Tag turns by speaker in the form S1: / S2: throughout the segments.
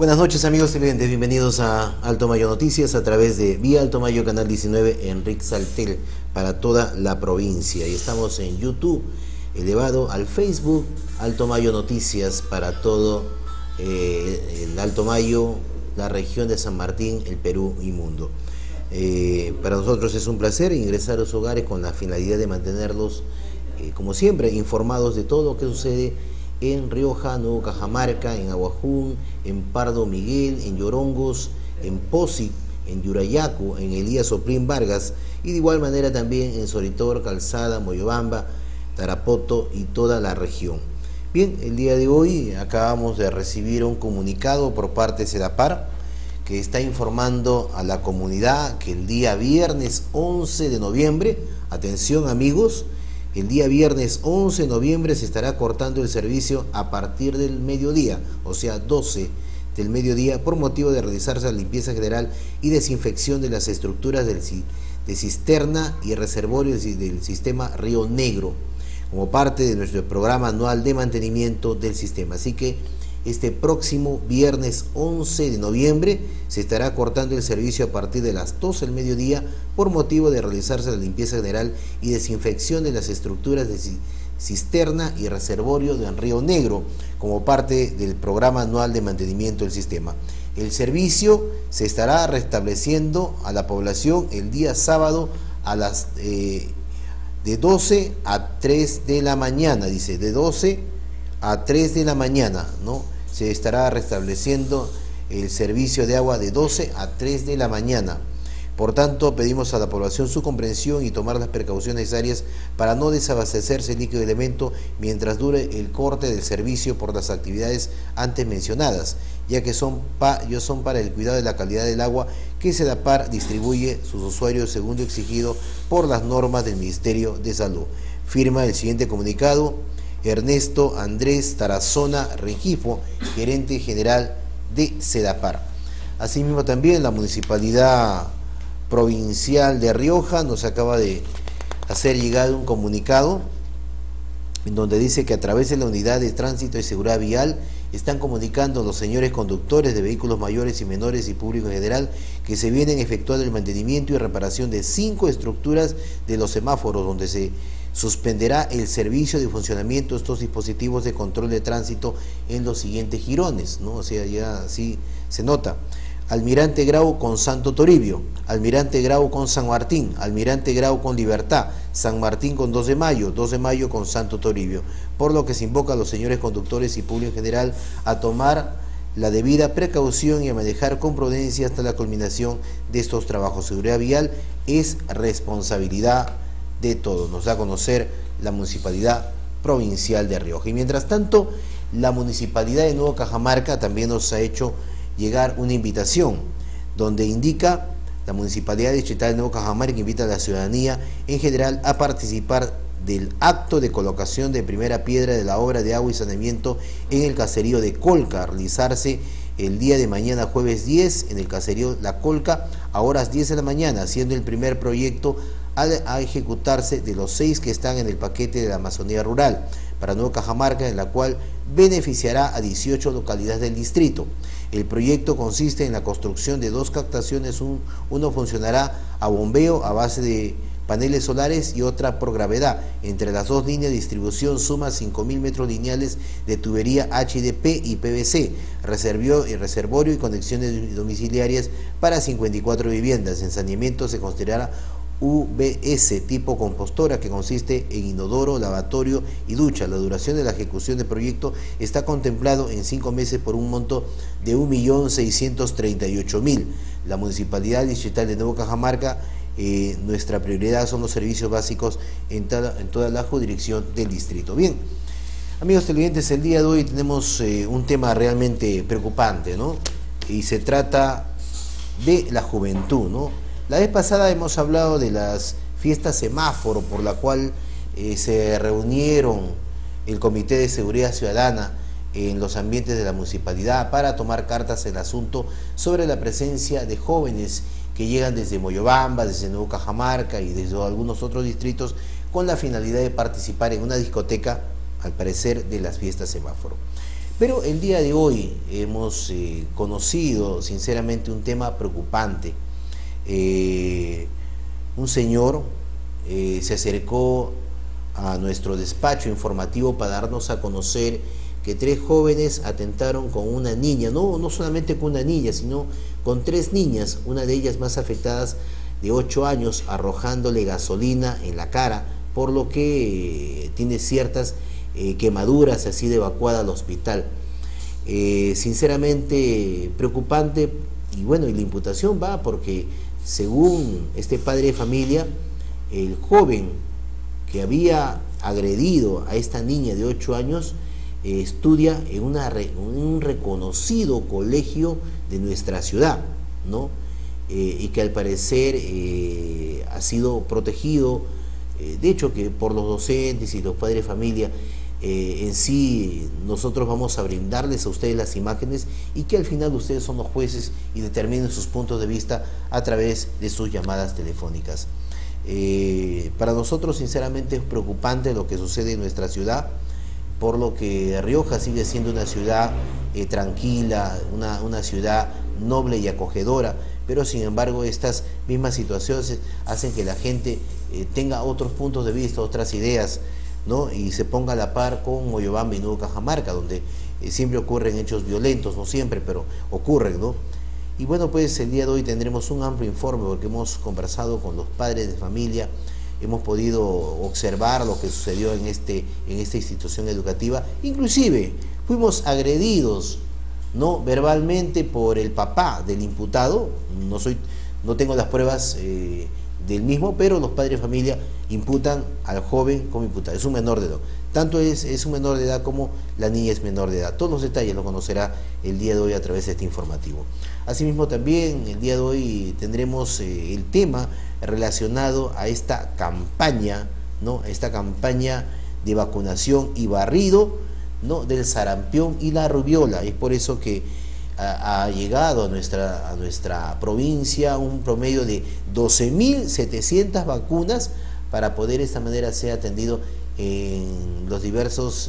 S1: Buenas noches, amigos televidentes, bienvenidos a Alto Mayo Noticias a través de Vía Alto Mayo, Canal 19, Enrique Saltel, para toda la provincia. Y estamos en YouTube, elevado al Facebook, Alto Mayo Noticias para todo el Alto Mayo, la región de San Martín, el Perú y mundo. Para nosotros es un placer ingresar a los hogares con la finalidad de mantenerlos, como siempre, informados de todo lo que sucede en Rioja, Nuevo Cajamarca, en Aguajún, en Pardo Miguel, en Yorongos, en Posi, en Yurayacu, en Elías Oplín Vargas, y de igual manera también en Soritor, Calzada, Moyobamba, Tarapoto y toda la región. Bien, el día de hoy acabamos de recibir un comunicado por parte de SEDAPAR que está informando a la comunidad que el día viernes 11 de noviembre, atención amigos, el día viernes 11 de noviembre se estará cortando el servicio a partir del mediodía, o sea 12 del mediodía, por motivo de realizarse la limpieza general y desinfección de las estructuras de cisterna y reservorio del sistema Río Negro, como parte de nuestro programa anual de mantenimiento del sistema. Así que este próximo viernes 11 de noviembre se estará cortando el servicio a partir de las 12 del mediodía por motivo de realizarse la limpieza general y desinfección de las estructuras de cisterna y reservorio de Río Negro como parte del programa anual de mantenimiento del sistema. El servicio se estará restableciendo a la población el día sábado a las de 12 a 3 de la mañana, dice, de 12 a 3 de la mañana, ¿no? Se estará restableciendo el servicio de agua de 12 a 3 de la mañana. Por tanto, pedimos a la población su comprensión y tomar las precauciones necesarias para no desabastecerse el líquido de elemento mientras dure el corte del servicio por las actividades antes mencionadas, ya que son para el cuidado de la calidad del agua que SEDAPAR distribuye sus usuarios según lo exigido por las normas del Ministerio de Salud. Firma el siguiente comunicado Ernesto Andrés Tarazona Rengifo, gerente general de SEDAPAR. Asimismo también la Municipalidad Provincial de Rioja nos acaba de hacer llegar un comunicado en donde dice que a través de la Unidad de Tránsito y Seguridad Vial están comunicando a los señores conductores de vehículos mayores y menores y público en general que se vienen efectuando el mantenimiento y reparación de 5 estructuras de los semáforos donde se suspenderá el servicio de funcionamiento de estos dispositivos de control de tránsito en los siguientes jirones, ¿no? O sea, ya así se nota. Almirante Grau con Santo Toribio, Almirante Grau con San Martín, Almirante Grau con Libertad, San Martín con 2 de mayo con Santo Toribio, por lo que se invoca a los señores conductores y público en general a tomar la debida precaución y a manejar con prudencia hasta la culminación de estos trabajos. Seguridad vial es responsabilidad de todos, nos da a conocer la Municipalidad Provincial de Rioja. Y mientras tanto, la Municipalidad de Nuevo Cajamarca también nos ha hecho llegar una invitación, donde indica la Municipalidad Distrital de Nuevo Cajamarca invita a la ciudadanía en general a participar del acto de colocación de primera piedra de la obra de agua y saneamiento en el caserío de Colca, a realizarse el día de mañana jueves 10 en el caserío La Colca a horas 10 de la mañana, siendo el primer proyecto a ejecutarse de los 6 que están en el paquete de la Amazonía Rural para Nuevo Cajamarca, en la cual beneficiará a 18 localidades del distrito. El proyecto consiste en la construcción de 2 captaciones, uno funcionará a bombeo a base de paneles solares y otra por gravedad. Entre las 2 líneas de distribución suma 5.000 metros lineales de tubería HDP y PVC, reservorio y conexiones domiciliarias para 54 viviendas. En saneamiento se considerará UBS tipo compostora, que consiste en inodoro, lavatorio y ducha. La duración de la ejecución del proyecto está contemplado en 5 meses por un monto de 1.638.000. La Municipalidad Distrital de Nuevo Cajamarca, nuestra prioridad son los servicios básicos en toda la jurisdicción del distrito. Bien, amigos televidentes, el día de hoy tenemos un tema realmente preocupante, ¿no? Y se trata de la juventud, ¿no? La vez pasada hemos hablado de las fiestas semáforo, por la cual se reunieron el Comité de Seguridad Ciudadana en los ambientes de la municipalidad para tomar cartas en el asunto sobre la presencia de jóvenes que llegan desde Moyobamba, desde Nuevo Cajamarca y desde algunos otros distritos con la finalidad de participar en una discoteca, al parecer, de las fiestas semáforo. Pero el día de hoy hemos conocido sinceramente un tema preocupante. Un señor se acercó a nuestro despacho informativo para darnos a conocer que 3 jóvenes atentaron con una niña, no solamente con una niña, sino con 3 niñas, una de ellas más afectadas de 8 años, arrojándole gasolina en la cara, por lo que tiene ciertas quemaduras, ha sido evacuada al hospital. Sinceramente preocupante, y bueno, y la imputación va porque según este padre de familia, el joven que había agredido a esta niña de 8 años estudia en un reconocido colegio de nuestra ciudad, ¿no? Y que al parecer ha sido protegido, de hecho que por los docentes y los padres de familia. En sí nosotros vamos a brindarles a ustedes las imágenes y que al final ustedes son los jueces y determinen sus puntos de vista a través de sus llamadas telefónicas. Para nosotros sinceramente es preocupante lo que sucede en nuestra ciudad, por lo que Rioja sigue siendo una ciudad tranquila, una ciudad noble y acogedora, pero sin embargo estas mismas situaciones hacen que la gente tenga otros puntos de vista, otras ideas, ¿no? Y se ponga a la par con Moyobamba y Nuevo Cajamarca, donde siempre ocurren hechos violentos, no siempre, pero ocurren, ¿no? Y bueno, pues el día de hoy tendremos un amplio informe porque hemos conversado con los padres de familia, hemos podido observar lo que sucedió en esta institución educativa, inclusive fuimos agredidos, ¿no?, verbalmente por el papá del imputado. No tengo las pruebas del mismo, pero los padres de familia imputan al joven como imputado. Es un menor de edad, tanto es un menor de edad como la niña es menor de edad. Todos los detalles lo conocerá el día de hoy a través de este informativo. Asimismo también el día de hoy tendremos el tema relacionado a esta campaña, ¿no?, esta campaña de vacunación y barrido, ¿no?, del sarampión y la rubiola. Es por eso que ha llegado a nuestra provincia un promedio de 12.700 vacunas para poder de esta manera ser atendido en las diversas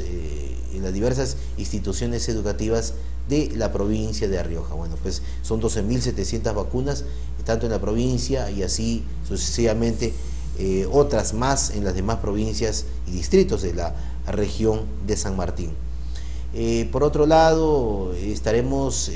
S1: instituciones educativas de la provincia de Rioja. Bueno, pues son 12.700 vacunas, tanto en la provincia y así sucesivamente otras más en las demás provincias y distritos de la región de San Martín. Por otro lado, estaremos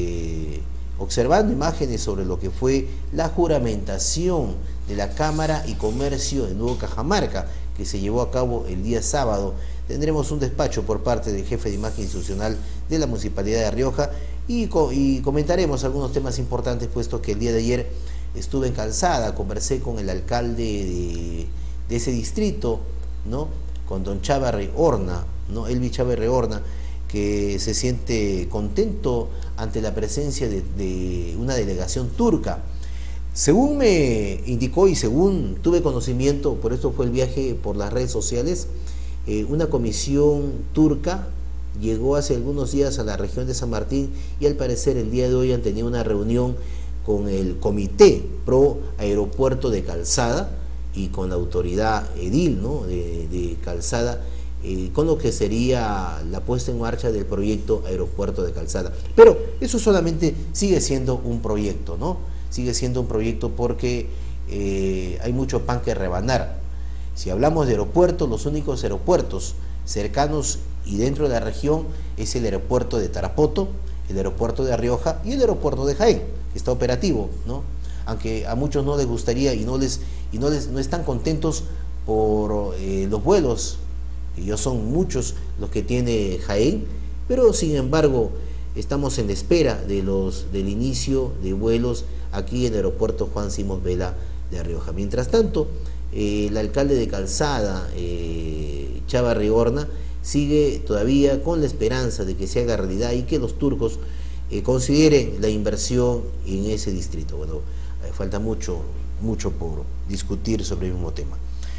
S1: observando imágenes sobre lo que fue la juramentación de la Cámara y Comercio de Nuevo Cajamarca, que se llevó a cabo el día sábado. Tendremos un despacho por parte del jefe de imagen institucional de la Municipalidad de Rioja y comentaremos algunos temas importantes, puesto que el día de ayer estuve en Calzada, conversé con el alcalde de ese distrito, ¿no?, con don Chávarri Horna, ¿no?, Elvi Chávarri Horna, que se siente contento ante la presencia de una delegación turca. Según me indicó y según tuve conocimiento, por esto fue el viaje por las redes sociales, una comisión turca llegó hace algunos días a la región de San Martín y al parecer el día de hoy han tenido una reunión con el comité pro aeropuerto de Calzada y con la autoridad edil, ¿no?, de Calzada, con lo que sería la puesta en marcha del proyecto Aeropuerto de Calzada. Pero eso solamente sigue siendo un proyecto, ¿no? Sigue siendo un proyecto porque hay mucho pan que rebanar. Si hablamos de aeropuertos, los únicos aeropuertos cercanos y dentro de la región es el aeropuerto de Tarapoto, el aeropuerto de Rioja y el aeropuerto de Jaén, que está operativo, ¿no? Aunque a muchos no les gustaría y no están contentos por los vuelos, y son muchos los que tiene Jaén, pero sin embargo estamos en espera del inicio de vuelos aquí en el aeropuerto Juan Simós Vela de Rioja. Mientras tanto, el alcalde de Calzada, Chávarri Horna, sigue todavía con la esperanza de que se haga realidad y que los turcos consideren la inversión en ese distrito. Bueno, falta mucho por discutir sobre el mismo tema.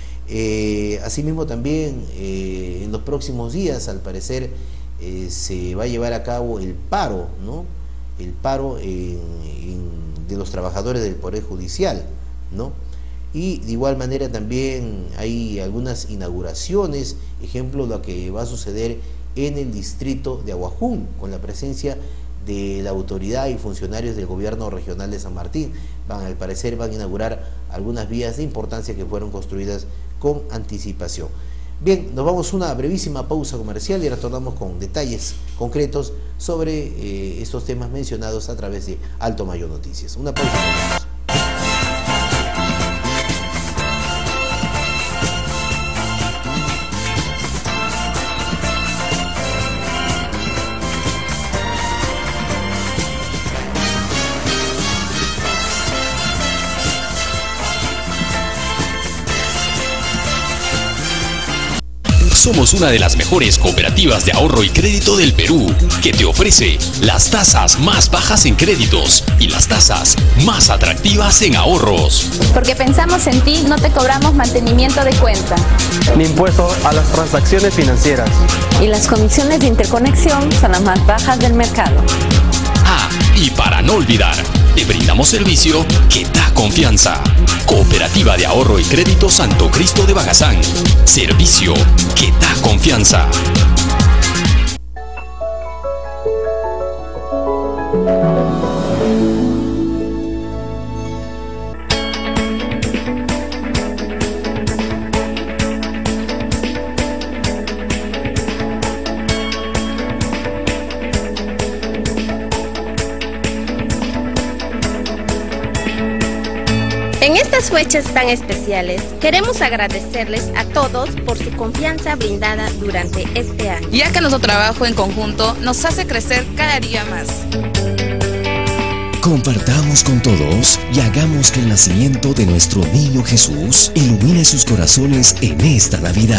S1: Asimismo también en los próximos días al parecer se va a llevar a cabo el paro, ¿no?, el paro de los trabajadores del Poder Judicial, ¿no? Y de igual manera también hay algunas inauguraciones, ejemplo lo que va a suceder en el distrito de Aguajún, con la presencia de la autoridad y funcionarios del gobierno regional de San Martín. Al parecer van a inaugurar algunas vías de importancia que fueron construidas con anticipación. Bien, nos vamos a una brevísima pausa comercial y retornamos con detalles concretos sobre estos temas mencionados a través de Alto Mayo Noticias. Una pausa.
S2: Somos una de las mejores cooperativas de ahorro y crédito del Perú, que te ofrece las tasas más bajas en créditos y las tasas más atractivas en ahorros.
S3: Porque pensamos en ti, no te cobramos mantenimiento de cuenta,
S4: ni impuesto a las transacciones financieras.
S3: Y las comisiones de interconexión son las más bajas del mercado.
S2: Ah, y para no olvidar, te brindamos servicio que da confianza. Cooperativa de Ahorro y Crédito Santo Cristo de Bagazán. Servicio que da confianza.
S5: En estas fechas tan especiales, queremos agradecerles a todos por su confianza brindada durante este año.
S6: Ya que nuestro trabajo en conjunto nos hace crecer cada día más.
S7: Compartamos con todos y hagamos que el nacimiento de nuestro niño Jesús ilumine sus corazones en esta Navidad.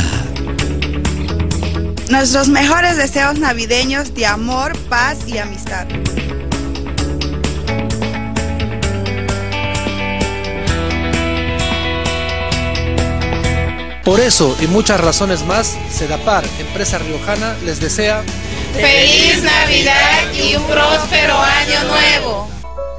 S8: Nuestros mejores deseos navideños de amor, paz y amistad.
S4: Por eso y muchas razones más, Sedapar, empresa riojana, les desea
S6: ¡Feliz Navidad y un próspero año nuevo!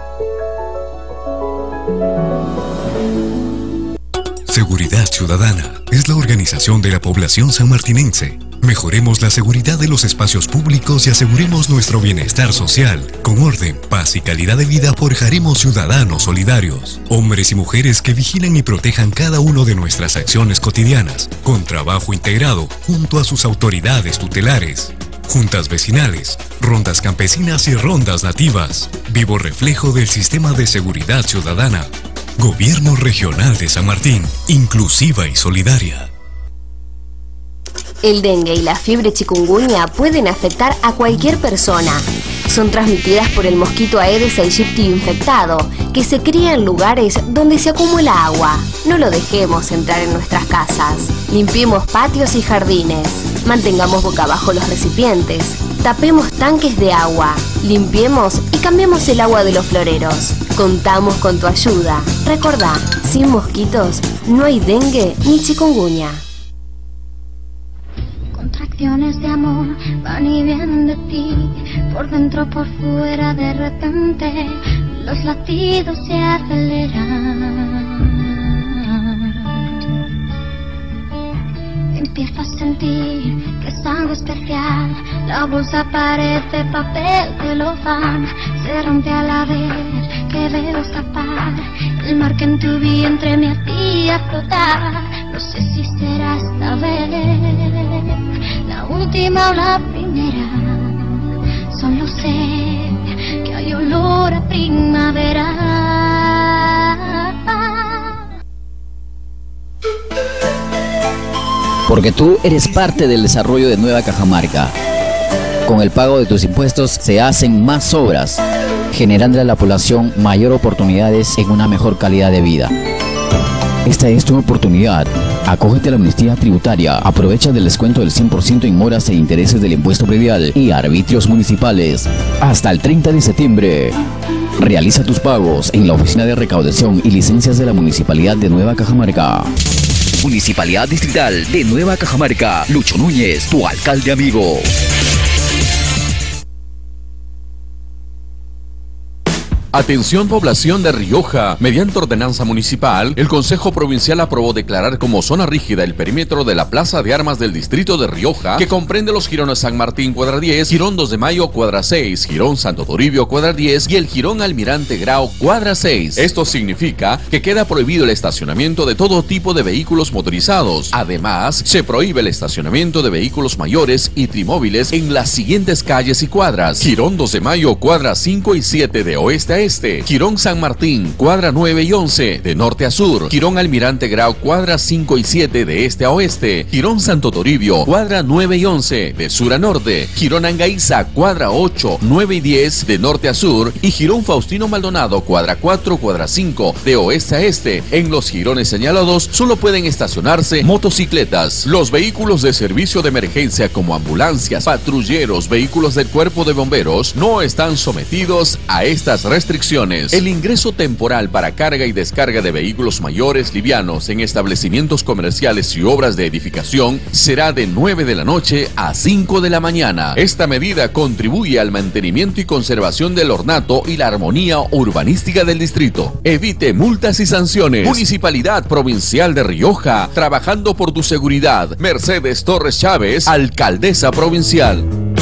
S9: Seguridad Ciudadana es la organización de la población sanmartinense. Mejoremos la seguridad de los espacios públicos y aseguremos nuestro bienestar social. Con orden, paz y calidad de vida forjaremos ciudadanos solidarios. Hombres y mujeres que vigilan y protejan cada uno de nuestras acciones cotidianas, con trabajo integrado junto a sus autoridades tutelares. Juntas vecinales, rondas campesinas y rondas nativas. Vivo reflejo del sistema de seguridad ciudadana. Gobierno Regional de San Martín, inclusiva y solidaria.
S10: El dengue y la fiebre chikungunya pueden afectar a cualquier persona. Son transmitidas por el mosquito Aedes aegypti infectado, que se cría en lugares donde se acumula agua. No lo dejemos entrar en nuestras casas. Limpiemos patios y jardines. Mantengamos boca abajo los recipientes. Tapemos tanques de agua. Limpiemos y cambiemos el agua de los floreros. Contamos con tu ayuda. Recordá, sin mosquitos no hay dengue ni chikungunya.
S11: Contracciones de amor van y vienen de ti, por dentro, por fuera, de repente los latidos se aceleran. Empiezo a sentir que es algo especial, la bolsa parece papel celofán, se rompe a la vez que veo escapar, el mar que en tu vientre me hacía flotar. No sé si será esta vez la última o la primera, solo sé que hay olor a primavera.
S12: Porque tú eres parte del desarrollo de Nueva Cajamarca. Con el pago de tus impuestos se hacen más obras, generando a la población mayor oportunidades en una mejor calidad de vida. Esta es tu oportunidad. Acógete a la amnistía tributaria, aprovecha del descuento del 100% en moras e intereses del impuesto predial y arbitrios municipales hasta el 30 de septiembre. Realiza tus pagos en la Oficina de Recaudación y Licencias de la Municipalidad de Nueva Cajamarca. Municipalidad Distrital de Nueva Cajamarca. Lucho Núñez, tu alcalde amigo.
S13: Atención población de Rioja, mediante ordenanza municipal, el Consejo Provincial aprobó declarar como zona rígida el perímetro de la Plaza de Armas del distrito de Rioja, que comprende los jirones San Martín cuadra 10, Jirón 2 de Mayo cuadra 6, Jirón Santo Toribio cuadra 10 y el Jirón Almirante Grau cuadra 6. Esto significa que queda prohibido el estacionamiento de todo tipo de vehículos motorizados. Además, se prohíbe el estacionamiento de vehículos mayores y trimóviles en las siguientes calles y cuadras: Jirón 2 de Mayo cuadra 5 y 7 de oeste a este, Jirón San Martín, cuadra 9 y 11, de norte a sur, Jirón Almirante Grau, cuadra 5 y 7, de este a oeste, Jirón Santo Toribio, cuadra 9 y 11, de sur a norte, Jirón Angaiza, cuadra 8, 9 y 10, de norte a sur, y Jirón Faustino Maldonado, cuadra 4, cuadra 5, de oeste a este. En los jirones señalados solo pueden estacionarse motocicletas. Los vehículos de servicio de emergencia como ambulancias, patrulleros, vehículos del cuerpo de bomberos no están sometidos a estas restricciones. El ingreso temporal para carga y descarga de vehículos mayores livianos en establecimientos comerciales y obras de edificación será de 9 de la noche a 5 de la mañana. Esta medida contribuye al mantenimiento y conservación del ornato y la armonía urbanística del distrito. Evite multas y sanciones. Municipalidad Provincial de Rioja, trabajando por tu seguridad. Mercedes Torres Chávez, alcaldesa provincial.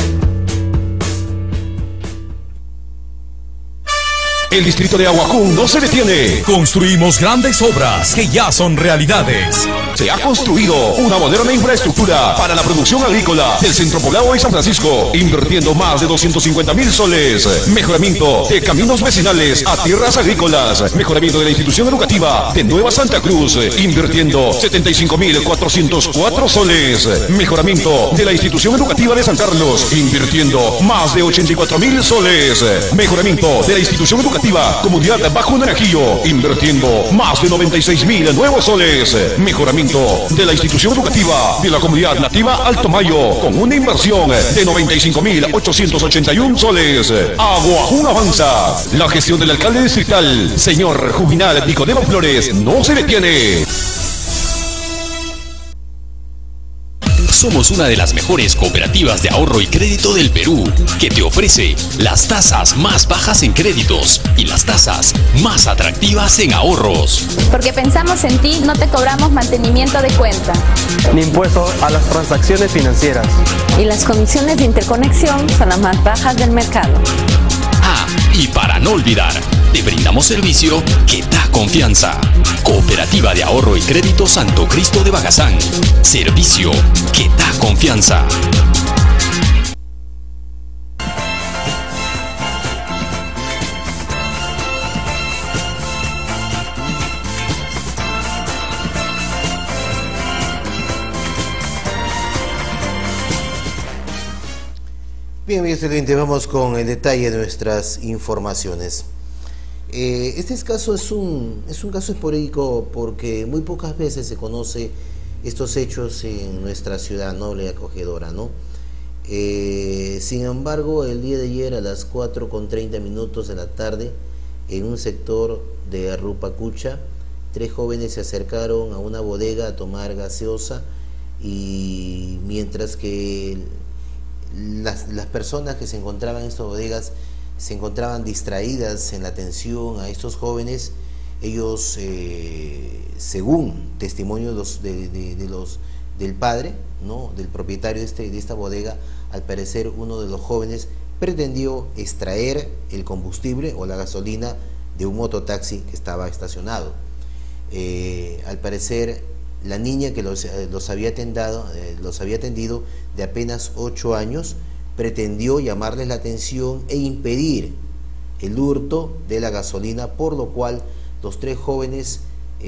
S14: El distrito de Aguajún no se detiene. Construimos grandes obras que ya son realidades. Se ha construido una moderna infraestructura para la producción agrícola del Centro Poblado de San Francisco, invirtiendo más de 250.000 soles. Mejoramiento de caminos vecinales a tierras agrícolas. Mejoramiento de la institución educativa de Nueva Santa Cruz, invirtiendo 75.404 soles. Mejoramiento de la institución educativa de San Carlos, invirtiendo más de 84.000 soles. Mejoramiento de la institución educativa Comunidad Bajo Naranjillo, invirtiendo más de 96.000 nuevos soles. Mejoramiento de la institución educativa de la comunidad nativa Alto Mayo, con una inversión de 95.881 soles. Aguajún avanza. La gestión del alcalde distrital, señor Juvinal Nicodemo Flores, no se detiene.
S2: Somos una de las mejores cooperativas de ahorro y crédito del Perú, que te ofrece las tasas más bajas en créditos y las tasas más atractivas en ahorros.
S3: Porque pensamos en ti, no te cobramos mantenimiento de cuenta,
S15: ni impuesto a las transacciones financieras.
S3: Y las comisiones de interconexión son las más bajas del mercado.
S2: Ah, y para no olvidar, te brindamos servicio que da confianza. Cooperativa de Ahorro y Crédito Santo Cristo de Bagazán. Servicio que da confianza.
S1: Bien, amigos televidentes, vamos con el detalle de nuestras informaciones. Este caso es un caso esporádico porque muy pocas veces se conoce estos hechos en nuestra ciudad noble y acogedora, ¿no? Sin embargo, el día de ayer a las 4:30 de la tarde, en un sector de Rupacucha, 3 jóvenes se acercaron a una bodega a tomar gaseosa, y mientras que las personas que se encontraban en estas bodegas se encontraban distraídas en la atención a estos jóvenes, ellos, según testimonio del padre, ¿no?, del propietario de esta bodega, al parecer uno de los jóvenes pretendió extraer el combustible o la gasolina de un mototaxi que estaba estacionado. Al parecer, la niña que los había atendido, de apenas 8 años, pretendió llamarles la atención e impedir el hurto de la gasolina, por lo cual los 3 jóvenes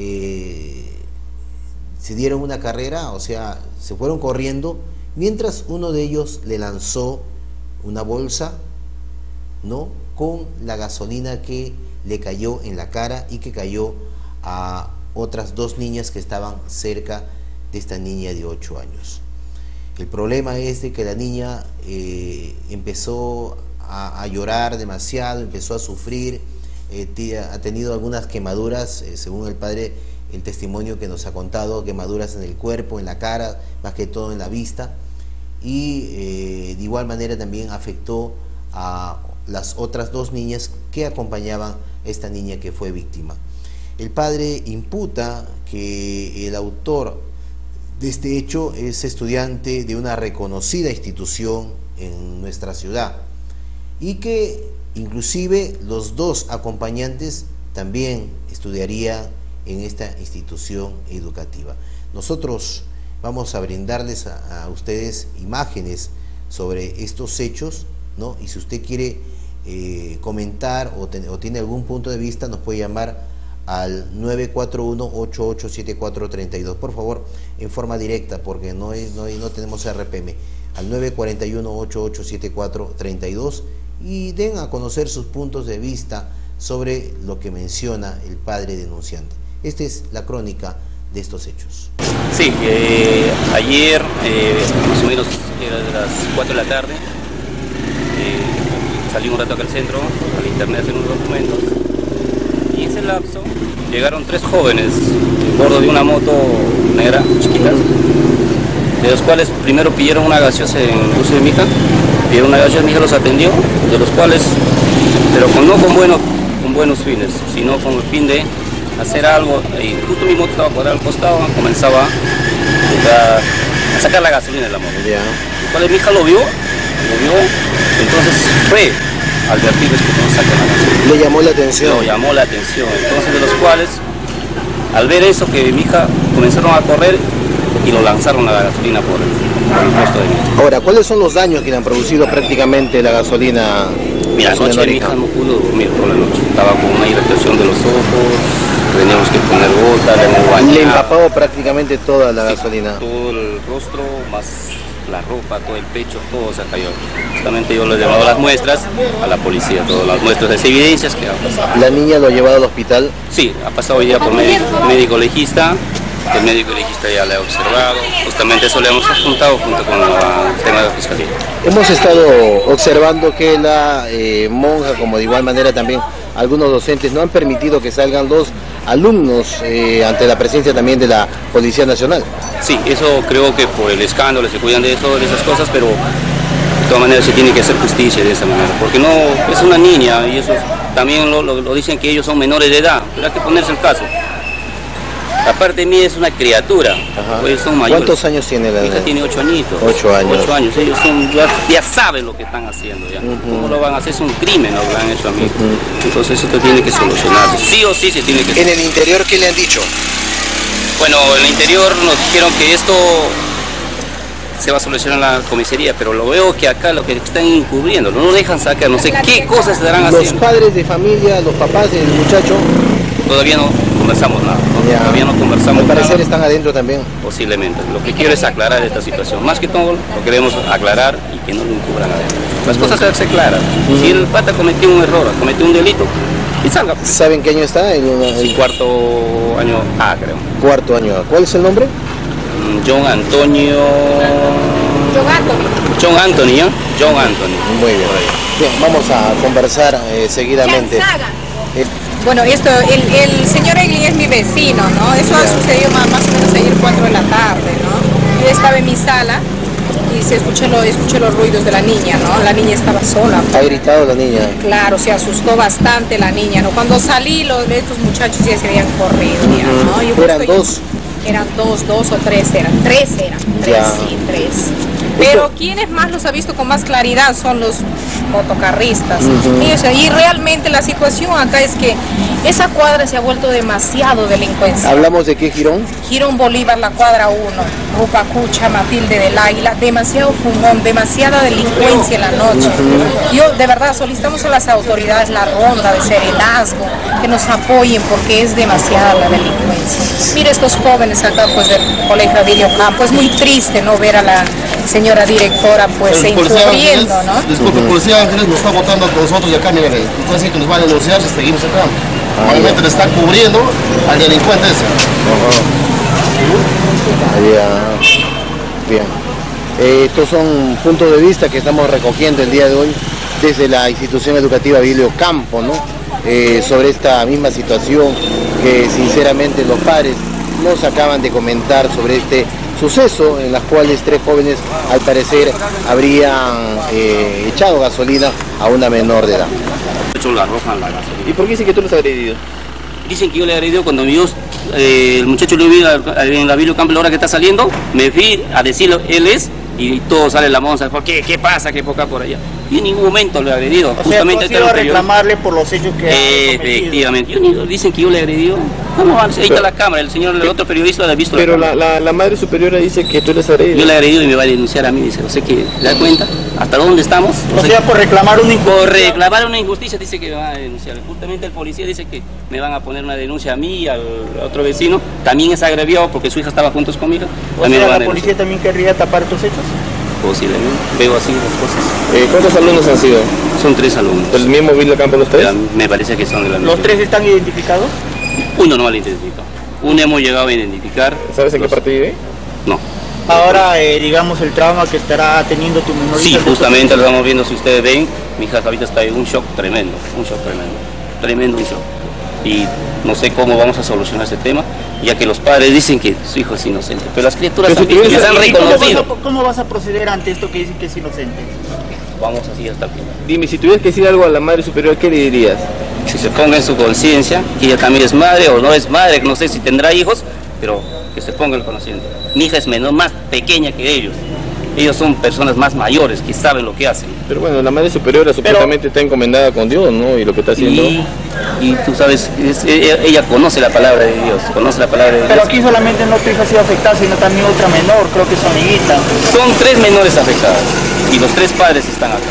S1: se dieron una carrera, o sea, se fueron corriendo, mientras uno de ellos le lanzó una bolsa, ¿no?, con la gasolina que le cayó en la cara y que cayó a otras 2 niñas que estaban cerca de esta niña de 8 años. El problema es de que la niña empezó a llorar demasiado, empezó a sufrir, ha tenido algunas quemaduras, según el padre, el testimonio que nos ha contado, quemaduras en el cuerpo, en la cara, más que todo en la vista, y de igual manera también afectó a las otras 2 niñas que acompañaban a esta niña que fue víctima. El padre imputa que el autor de este hecho es estudiante de una reconocida institución en nuestra ciudad y que inclusive los dos acompañantes también estudiarían en esta institución educativa. Nosotros vamos a brindarles a ustedes imágenes sobre estos hechos, ¿no? Y si usted quiere comentar o tiene algún punto de vista, nos puede llamar al 941-887432, por favor, en forma directa, porque no tenemos RPM, al 941-887432, y den a conocer sus puntos de vista sobre lo que menciona el padre denunciante. Esta es la crónica de estos hechos.
S16: Sí, ayer, más o menos era de las 4 de la tarde, salí un rato acá al centro, al internet a hacer unos documentos, y en ese lapso llegaron 3 jóvenes a bordo de una moto negra, chiquita, de los cuales primero pidieron una gaseosa en el uso de mi hija, pidieron una gaseosa, mi hija los atendió, de los cuales, pero no con buenos fines, sino con el fin de hacer algo, y justo mi moto estaba cuadrada al costado, comenzaba a sacar la gasolina de la moto. El cual mi hija lo vio, entonces fue a advertirles que no saquen la gasolina.
S1: ¿Le llamó la atención?
S16: Lo llamó la atención, entonces de los cuales, al ver eso, que mi hija comenzaron a correr y lo lanzaron a la gasolina por el puesto de mi hija.
S1: Ahora, ¿cuáles son los daños que le han producido prácticamente la gasolina?
S16: Mira, anoche mi hija no pudo dormir por la noche, estaba con una irritación de los ojos, teníamos que poner gota, le hemos bañado.
S1: Le empapó prácticamente toda la gasolina.
S16: Todo el rostro, más la ropa, todo el pecho, todo se cayó. Justamente yo le he llevado las muestras a la policía, todas las muestras, las evidencias que han pasado.
S1: ¿La niña lo ha llevado al hospital?
S16: Sí, ha pasado hoy día por médico legista. El médico legista ya le ha observado, justamente eso le hemos juntado junto con el tema de la fiscalía.
S1: Hemos estado observando que la monja, como de igual manera también algunos docentes, no han permitido que salgan los alumnos ante la presencia también de la Policía Nacional.
S16: Sí, eso creo que por el escándalo se cuidan de eso, de esas cosas, pero de todas maneras se tiene que hacer justicia de esa manera, porque no es una niña y eso también lo dicen que ellos son menores de edad, pero hay que ponerse el caso. Aparte de mí es una criatura, pues son mayores.
S1: ¿Cuántos años tiene la niña?
S16: Mi hija tiene 8 añitos.
S1: 8 años.
S16: 8 años, ellos ya saben lo que están haciendo ya. ¿Cómo lo van a hacer? Es un crimen lo que han hecho a mí. Entonces esto tiene que solucionarse, sí o sí se tiene que
S1: solucionar. ¿En el interior qué le han dicho?
S16: Bueno, en el interior nos dijeron que esto se va a solucionar en la comisaría, pero lo veo que acá lo que están encubriendo, no lo dejan sacar, no sé qué cosas estarán haciendo.
S1: ¿Los padres de familia, los papás del muchacho?
S16: Todavía no conversamos nada, todavía no conversamos nada.
S1: Al parecer están adentro también.
S16: Posiblemente. Lo que quiero es aclarar esta situación. Más que todo lo queremos aclarar y que no lo encubran adentro. Las cosas se hacen claras. Si el pata cometió un error, cometió un delito, y salga.
S1: ¿Saben qué año está?
S16: El cuarto año A, creo.
S1: Cuarto año A. ¿Cuál es el nombre?
S16: John Antonio. John Anthony, ¿eh? John Anthony.
S1: Muy bien. Bien, vamos a conversar seguidamente.
S17: Bueno, el señor Egli es mi vecino, ¿no? Eso ha sucedido más o menos ayer 4 de la tarde, ¿no? Yo estaba en mi sala y escuché los ruidos de la niña, ¿no? La niña estaba sola.
S1: ¿Ha gritado la niña?
S17: Claro, se asustó bastante la niña, ¿no? Cuando salí, estos muchachos ya se habían corrido, ya, ¿no?
S1: ¿Eran dos?
S17: Eran dos o tres eran. Tres, sí, tres. Pero quienes más los ha visto con más claridad son los motocarristas. Y realmente la situación acá es que esa cuadra se ha vuelto demasiado delincuencia.
S1: ¿Hablamos de qué jirón?
S17: Jirón Bolívar, la cuadra 1, Rupacucha, Matilde del Águila, demasiado fumón, demasiada delincuencia en la noche. Yo de verdad solicitamos a las autoridades la ronda de Serenazgo, que nos apoyen porque es demasiada la delincuencia. Mira estos jóvenes acá pues del Colegio Avilio Campo, es muy triste no ver a la señora directora pues encubriendo, ¿no?
S18: Disculpe, Policía Ángeles nos está votando a nosotros y acá, mire, usted dice que nos va a denunciar si seguimos acá. Obviamente le está cubriendo al delincuente ese.
S1: Bien. Estos son puntos de vista que estamos recogiendo el día de hoy desde la institución educativa Avilio Campo, ¿no? Sobre esta misma situación que sinceramente los padres nos acaban de comentar sobre este suceso en las cuales 3 jóvenes al parecer habrían echado gasolina a una menor de edad.
S16: muchachos le arrojan la gasolina.
S19: ¿Y por qué dicen que tú los has agredido?
S16: Dicen que yo le he agredido cuando el muchacho lo vi en la Vilio Campbell, ahora que está saliendo, me fui a decirlo, él es, y todo sale la monza. ¿Por qué? ¿Qué pasa? ¿Qué poca por allá? Y en ningún momento lo he agredido.
S20: O sea, ¿tú has ido a reclamarle por los hechos que ha
S16: efectivamente. Dicen que yo le he agredido. ¿Cómo van? Ahí está la cámara, el otro periodista lo ha visto.
S19: Pero la madre superiora dice que tú le has agredido.
S16: Yo le he agredido y me va a denunciar a mí, dice. O sea que, ¿te das cuenta? ¿Hasta dónde estamos?
S20: O sea, por reclamar una injusticia.
S16: Por reclamar una injusticia dice que me van a denunciar. Justamente el policía dice que me van a poner una denuncia a mí y al otro vecino. También es agraviado porque su hija estaba juntos conmigo.
S20: O sea, ¿la policía también querría tapar estos hechos?
S16: Posiblemente, veo así las cosas.
S19: ¿Cuántos alumnos han sido?
S16: Son 3 alumnos.
S19: ¿Del mismo Vilio Campbell los 3?
S16: Me parece que son de la misma.
S20: ¿Los 3 están identificados?
S16: Uno no lo ha identificado. Uno hemos llegado a identificar.
S19: ¿Sabes en qué parte vive?
S16: No.
S20: Ahora, digamos, el trauma que estará teniendo tu menor.
S16: Sí, justamente lo estamos viendo, si ustedes ven, mi hija ahorita está en un shock tremendo, tremendo shock. Y no sé cómo vamos a solucionar este tema, ya que los padres dicen que su hijo es inocente, pero las criaturas también les han reconocido.
S20: ¿Cómo vas a proceder ante esto que dicen que es inocente?
S16: Vamos así hasta el final.
S19: Dime, si tuvieras que decir algo a la madre superior, ¿qué le dirías?
S16: Que se ponga en su conciencia, que ella también es madre o no es madre, no sé si tendrá hijos, pero que se ponga el conocimiento. Mi hija es menor, más pequeña que ellos. Ellos son personas más mayores que saben lo que hacen.
S19: Pero bueno, la madre superiora supuestamente está encomendada con Dios, ¿no? Y lo que está haciendo.
S16: Y tú sabes, ella conoce la palabra de Dios,
S20: Pero aquí solamente no tu hija ha sido afectada, sino también otra menor, creo que es su amiguita.
S16: Son 3 menores afectadas y los 3 padres están acá.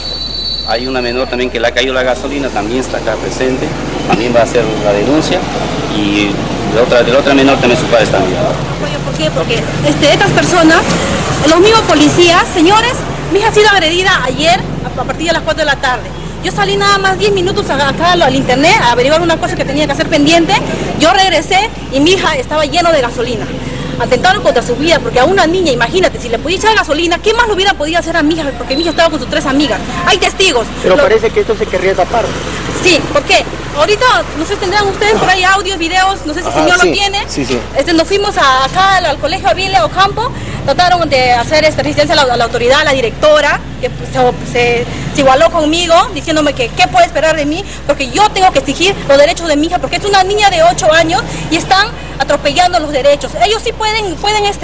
S16: Hay una menor también que le ha caído la gasolina, también está acá presente, también va a hacer la denuncia y de la otra menor también su padre está bien.
S21: ¿Por qué? Porque estas personas, los mismos policías, señores, mi hija ha sido agredida ayer a partir de las 4 de la tarde. Yo salí nada más 10 minutos acá al internet a averiguar una cosa que tenía que hacer pendiente. Yo regresé y mi hija estaba lleno de gasolina. Atentaron contra su vida, porque a una niña, imagínate, si le podía echar gasolina, ¿qué más lo hubiera podido hacer a mi hija? Porque mi hija estaba con sus 3 amigas. Hay testigos.
S20: Pero parece que esto se querría tapar.
S21: Sí, ¿por qué? Ahorita, no sé, tendrán ustedes por ahí audios, videos, no sé si el señor lo tiene.
S19: Sí.
S21: Nos fuimos acá al colegio Vilio Ocampo, trataron de hacer resistencia a la autoridad, a la directora, que se igualó conmigo, diciéndome que qué puede esperar de mí, porque yo tengo que exigir los derechos de mi hija, porque es una niña de 8 años y están atropellando los derechos. Ellos sí pueden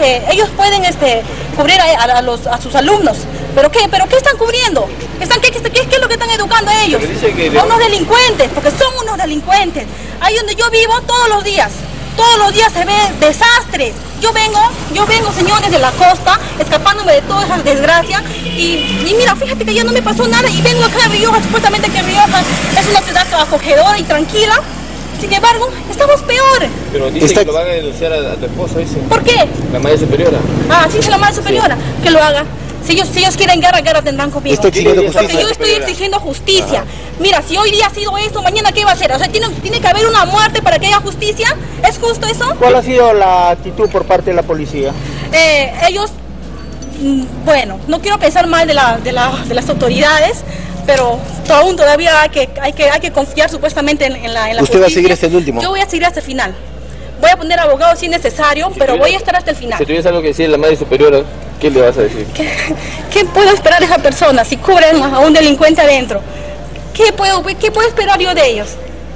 S21: cubrir a sus alumnos. ¿Pero qué están cubriendo? ¿Qué es lo que están educando a ellos? A unos delincuentes, porque son unos delincuentes. Ahí donde yo vivo todos los días se ven desastres. Yo vengo, señores, de la costa, escapándome de todas esas desgracias. Y mira, fíjate que ya no me pasó nada y vengo acá a Rioja, supuestamente que Rioja es una ciudad acogedora y tranquila. Sin embargo, estamos peor.
S19: Pero dice que lo van a denunciar a tu esposa, dice.
S21: ¿Por qué?
S19: La madre superiora.
S21: Ah, sí, es la madre superiora. Sí. Que lo haga. Si ellos quieren guerra tendrán conmigo. Porque yo estoy exigiendo justicia. Ajá. Mira, si hoy día ha sido eso, mañana ¿qué va a ser? O sea, tiene que haber una muerte para que haya justicia. ¿Es justo eso?
S20: ¿Cuál ha sido la actitud por parte de la policía?
S21: Ellos, bueno, no quiero pensar mal de las autoridades, pero aún todavía hay que confiar supuestamente en la justicia.
S19: ¿Usted va a seguir hasta el último?
S21: Yo voy a seguir hasta el final. Voy a poner abogados si es necesario, pero voy a estar hasta el final.
S19: Si tuvieras algo que decir a la madre superiora, ¿qué le vas a decir?
S21: ¿Qué puedo esperar de esa persona si cubren a un delincuente adentro? ¿Qué puedo esperar yo de ellos?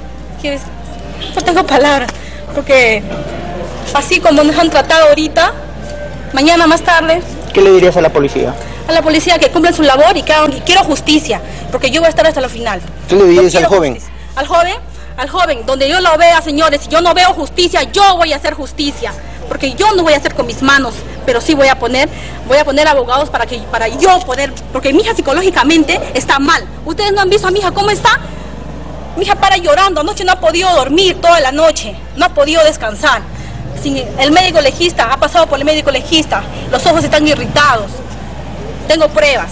S21: No tengo palabras, porque así como nos han tratado ahorita, mañana más tarde...
S20: ¿Qué le dirías a la policía?
S21: A la policía que cumplan su labor y quiero justicia, porque yo voy a estar hasta el final.
S19: ¿Qué le dirías al joven?
S21: Al joven, donde yo lo vea, señores, si yo no veo justicia, yo voy a hacer justicia, porque yo no voy a hacer con mis manos, pero sí voy a poner abogados para yo poder, porque mi hija psicológicamente está mal. Ustedes no han visto a mi hija cómo está. Mi hija para llorando, anoche no ha podido dormir toda la noche, no ha podido descansar. El médico legista, ha pasado por el médico legista, los ojos están irritados. Tengo pruebas.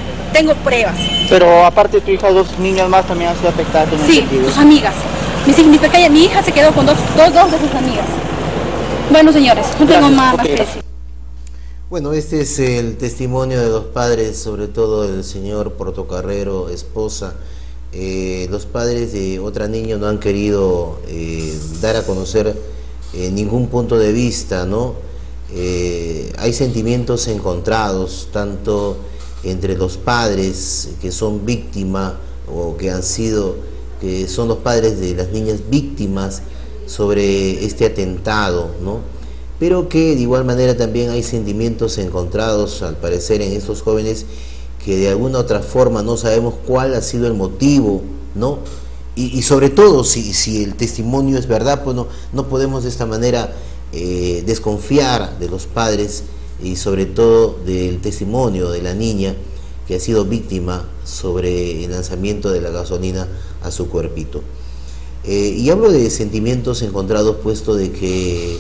S20: Pero aparte de tu hija, 2 niñas más también han sido afectadas en el sentido.
S21: Sí, sus amigas. Mi hija se quedó con dos de sus amigas. Bueno, señores, no tengo más que decir.
S1: Bueno, este es el testimonio de los padres, sobre todo el señor Portocarrero, esposa. Los padres de otra niña no han querido dar a conocer ningún punto de vista, ¿no? Hay sentimientos encontrados, tanto entre los padres que son víctimas o que son los padres de las niñas víctimas sobre este atentado, ¿no? Pero que de igual manera también hay sentimientos encontrados, al parecer, en estos jóvenes, que de alguna u otra forma no sabemos cuál ha sido el motivo, ¿no? Y sobre todo, si el testimonio es verdad, pues no podemos de esta manera desconfiar de los padres y sobre todo del testimonio de la niña que ha sido víctima sobre el lanzamiento de la gasolina a su cuerpito. Y hablo de sentimientos encontrados, puesto de que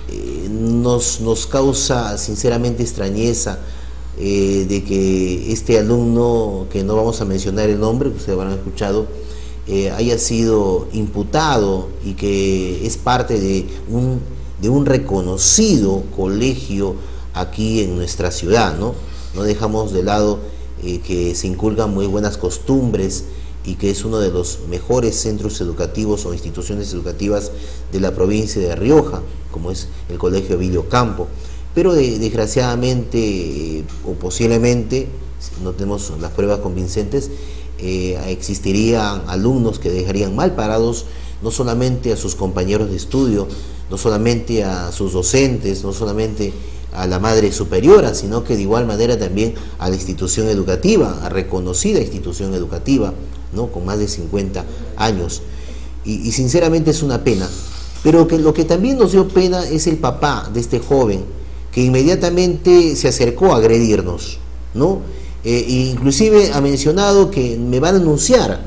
S1: nos causa sinceramente extrañeza de que este alumno, que no vamos a mencionar el nombre, que ustedes habrán escuchado, haya sido imputado y que es parte de un reconocido colegio aquí en nuestra ciudad, ¿no? No dejamos de lado que se inculcan muy buenas costumbres y que es uno de los mejores centros educativos o instituciones educativas de la provincia de Rioja, como es el Colegio Emilio Campo. Pero desgraciadamente o posiblemente, no tenemos las pruebas convincentes, existirían alumnos que dejarían mal parados no solamente a sus compañeros de estudio, no solamente a sus docentes, no solamente a la madre superiora, sino que de igual manera también a la institución educativa, a reconocida institución educativa, ¿no? Con más de 50 años. Y sinceramente es una pena. Pero lo que también nos dio pena es el papá de este joven, que inmediatamente se acercó a agredirnos, ¿no? Inclusive ha mencionado que me va a denunciar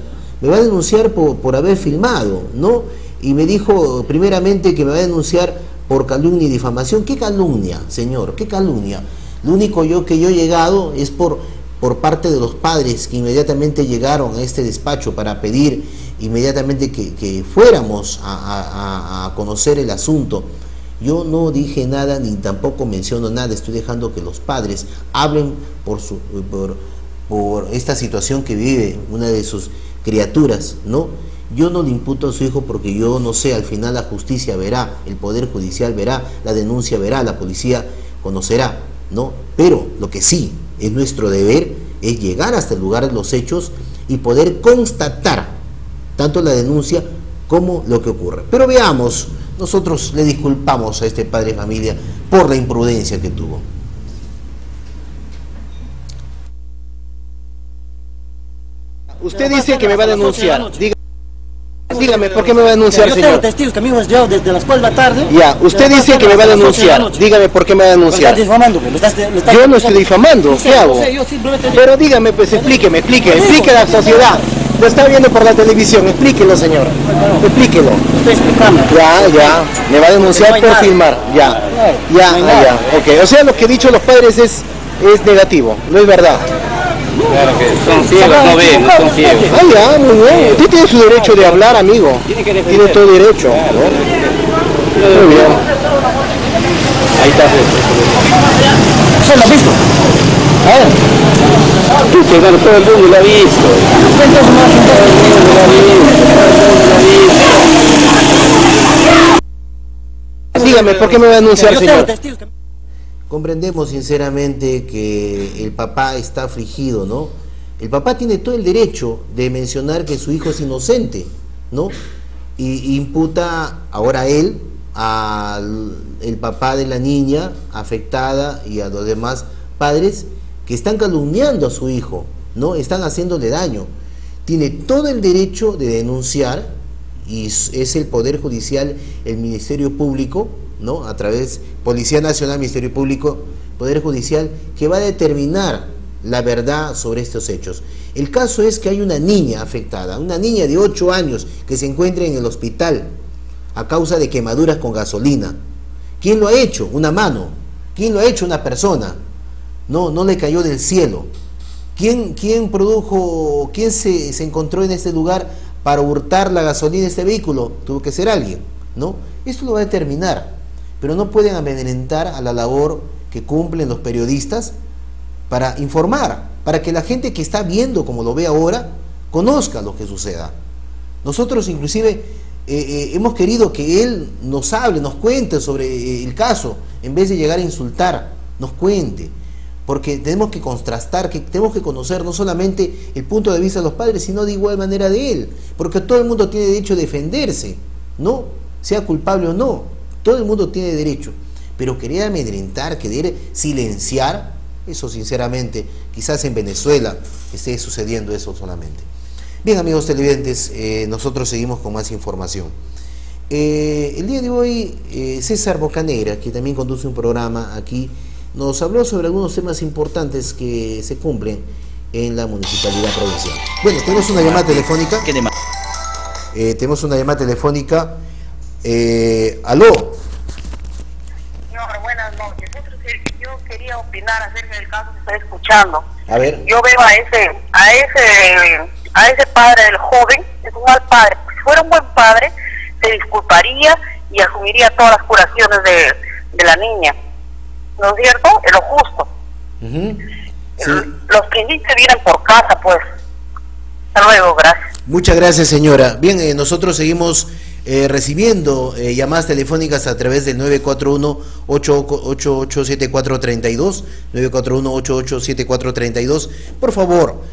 S1: por haber filmado, ¿no? Y me dijo primeramente que me va a denunciar por calumnia y difamación. ¿Qué calumnia, señor? ¿Qué calumnia? Lo único que yo he llegado es por parte de los padres, que inmediatamente llegaron a este despacho para pedir inmediatamente que fuéramos a conocer el asunto. Yo no dije nada ni tampoco menciono nada, estoy dejando que los padres hablen por esta situación que vive una de sus criaturas, ¿no? Yo no le imputo a su hijo porque yo no sé, al final la justicia verá, el Poder Judicial verá, la denuncia verá, la policía conocerá, ¿no? Pero lo que sí es nuestro deber es llegar hasta el lugar de los hechos y poder constatar tanto la denuncia como lo que ocurre. Pero veamos, nosotros le disculpamos a este padre de familia por la imprudencia que tuvo.
S5: Usted dice que me va a denunciar. Dígame, ¿por qué me va a denunciar, señor? Yo tengo testigos que a mí me han llevado desde las 4 de la tarde. Ya, usted dice que me va a denunciar. Dígame, ¿por qué me va a denunciar? Estás difamándome. Yo no estoy difamando, ¿qué hago? Pero dígame, pues explique a la sociedad. Lo está viendo por la televisión, explíquelo, señor. Explíquelo. Estoy explicando. Ya. Me va a denunciar por filmar. Ya. Ok, o sea, lo que he dicho los padres es negativo, no es verdad.
S16: Claro que son ciegos, no ven, no son ciegos.
S5: Ya, muy bien. Usted tiene su derecho de hablar, amigo. Tiene todo derecho, ¿no? Muy bien.
S16: Ahí está.
S5: ¿Usted lo ha visto? A ver.
S16: Sí, claro, todo el mundo lo ha visto.
S5: Dígame, ¿por qué me va a denunciar, señor?
S1: Comprendemos sinceramente que el papá está afligido, ¿no? El papá tiene todo el derecho de mencionar que su hijo es inocente, ¿no? Y imputa ahora él al papá de la niña afectada y a los demás padres que están calumniando a su hijo, ¿no? Están haciéndole daño. Tiene todo el derecho de denunciar, y es el Poder Judicial, el Ministerio Público, ¿no? A través Policía Nacional, Ministerio Público, Poder Judicial, que va a determinar la verdad sobre estos hechos. El caso es que hay una niña afectada, una niña de 8 años que se encuentra en el hospital a causa de quemaduras con gasolina. ¿Quién lo ha hecho? Una mano. ¿Quién lo ha hecho? Una persona. No le cayó del cielo. ¿Quién se encontró en este lugar para hurtar la gasolina de este vehículo? Tuvo que ser alguien, ¿no? Esto lo va a determinar, pero no pueden amedrentar a la labor que cumplen los periodistas para informar, para que la gente que está viendo, como lo ve ahora, conozca lo que suceda. Nosotros inclusive hemos querido que él nos hable, nos cuente sobre el caso, en vez de llegar a insultar, nos cuente. porque tenemos que contrastar, que tenemos que conocer no solamente el punto de vista de los padres, sino de igual manera de él, porque todo el mundo tiene derecho a defenderse, ¿no? Sea culpable o no, todo el mundo tiene derecho, pero querer amedrentar, querer silenciar, eso sinceramente, quizás en Venezuela esté sucediendo eso solamente. Bien, amigos televidentes, nosotros seguimos con más información. El día de hoy, César Bocanegra, que también conduce un programa aquí, nos habló sobre algunos temas importantes que se cumplen en la municipalidad provincial. Bueno, tenemos una llamada telefónica. Tenemos una llamada telefónica. ¿Aló?
S7: Señor, buenas noches. Yo quería opinar acerca del caso que estoy escuchando.
S1: A ver.
S7: Yo veo a ese padre del joven, es un mal padre. Si fuera un buen padre, se disculparía y asumiría todas las curaciones de la niña. ¿No es cierto? Es lo justo.
S1: Sí.
S7: Los principios vienen por casa, pues. Hasta luego, gracias.
S1: Muchas gracias, señora. Bien, nosotros seguimos recibiendo llamadas telefónicas a través del 941-887432, 941-887432. Por favor,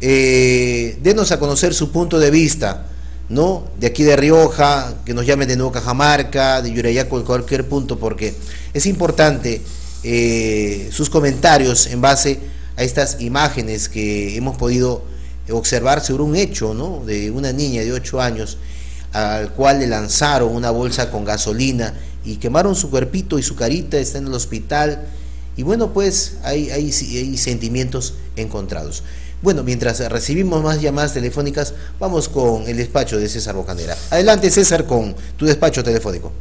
S1: denos a conocer su punto de vista, ¿no? De aquí de Rioja, que nos llamen de Nueva Cajamarca, de Yurayaco, de cualquier punto, porque es importante sus comentarios en base a estas imágenes que hemos podido observar sobre un hecho, ¿no? De una niña de 8 años al cual le lanzaron una bolsa con gasolina y quemaron su cuerpito y su carita, está en el hospital, y bueno, pues hay sentimientos encontrados. Bueno, mientras recibimos más llamadas telefónicas, vamos con el despacho de César Bocanegra. Adelante, César, con tu despacho telefónico.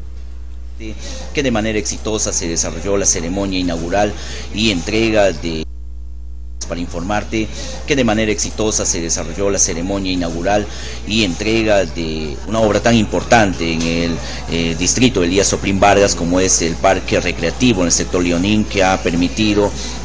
S22: Que de manera exitosa se desarrolló la ceremonia inaugural y entrega de... Para informarte que de manera exitosa se desarrolló la ceremonia inaugural y entrega de una obra tan importante en el distrito Elías Soplín Vargas como es el parque recreativo en el sector Leonín, que ha permitido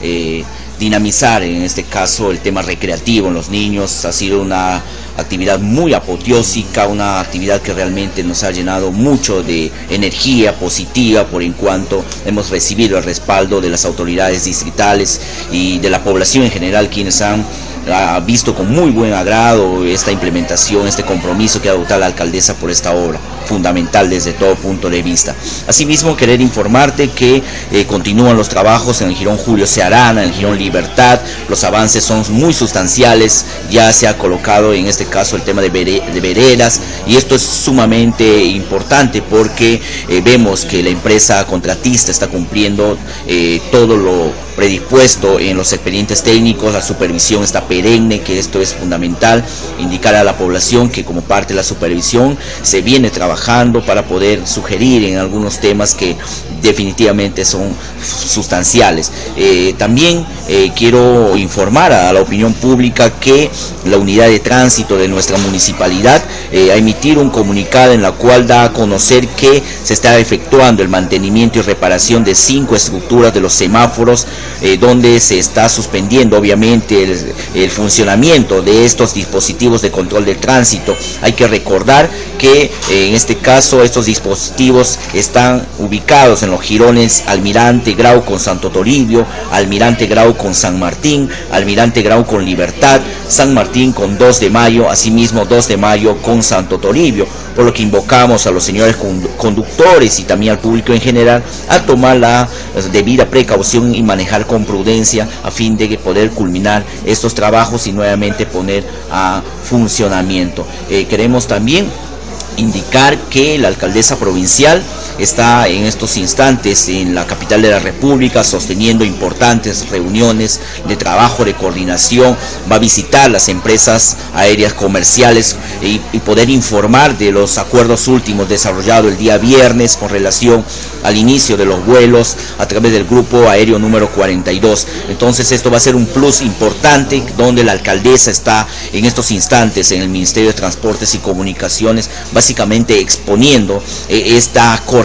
S22: dinamizar en este caso el tema recreativo en los niños. Ha sido una actividad muy apoteósica, una actividad que realmente nos ha llenado mucho de energía positiva, por en cuanto hemos recibido el respaldo de las autoridades distritales y de la población en general, quienes han visto con muy buen agrado esta implementación, este compromiso que ha adoptado la alcaldesa por esta obra, fundamental desde todo punto de vista. Asimismo, querer informarte que continúan los trabajos en el jirón Julio C. Arana, en el jirón Libertad. Los avances son muy sustanciales, ya se ha colocado en este caso el tema de veredas, y esto es sumamente importante porque vemos que la empresa contratista está cumpliendo todo lo predispuesto en los expedientes técnicos. La supervisión está perenne, que esto es fundamental, indicar a la población que como parte de la supervisión se viene trabajando para poder sugerir en algunos temas que definitivamente son sustanciales. También quiero informar a la opinión pública que la unidad de tránsito de nuestra municipalidad ha emitido un comunicado en la cual da a conocer que se está efectuando el mantenimiento y reparación de 5 estructuras de los semáforos, donde se está suspendiendo obviamente el funcionamiento de estos dispositivos de control de tránsito. Hay que recordar que en este caso estos dispositivos están ubicados en los jirones Almirante Grau con Santo Toribio, Almirante Grau con San Martín, Almirante Grau con Libertad, San Martín con 2 de Mayo, asimismo 2 de Mayo con Santo Toribio, por lo que invocamos a los señores conductores y también al público en general a tomar la debida precaución y manejar con prudencia a fin de poder culminar estos trabajos y nuevamente poner a funcionamiento. Queremos también indicar que la alcaldesa provincial está en estos instantes en la capital de la República sosteniendo importantes reuniones de trabajo, de coordinación. Va a visitar las empresas aéreas comerciales y poder informar de los acuerdos últimos desarrollados el día viernes con relación al inicio de los vuelos a través del grupo aéreo número 42. Entonces esto va a ser un plus importante, donde la alcaldesa está en estos instantes en el Ministerio de Transportes y Comunicaciones, básicamente exponiendo esta coordinación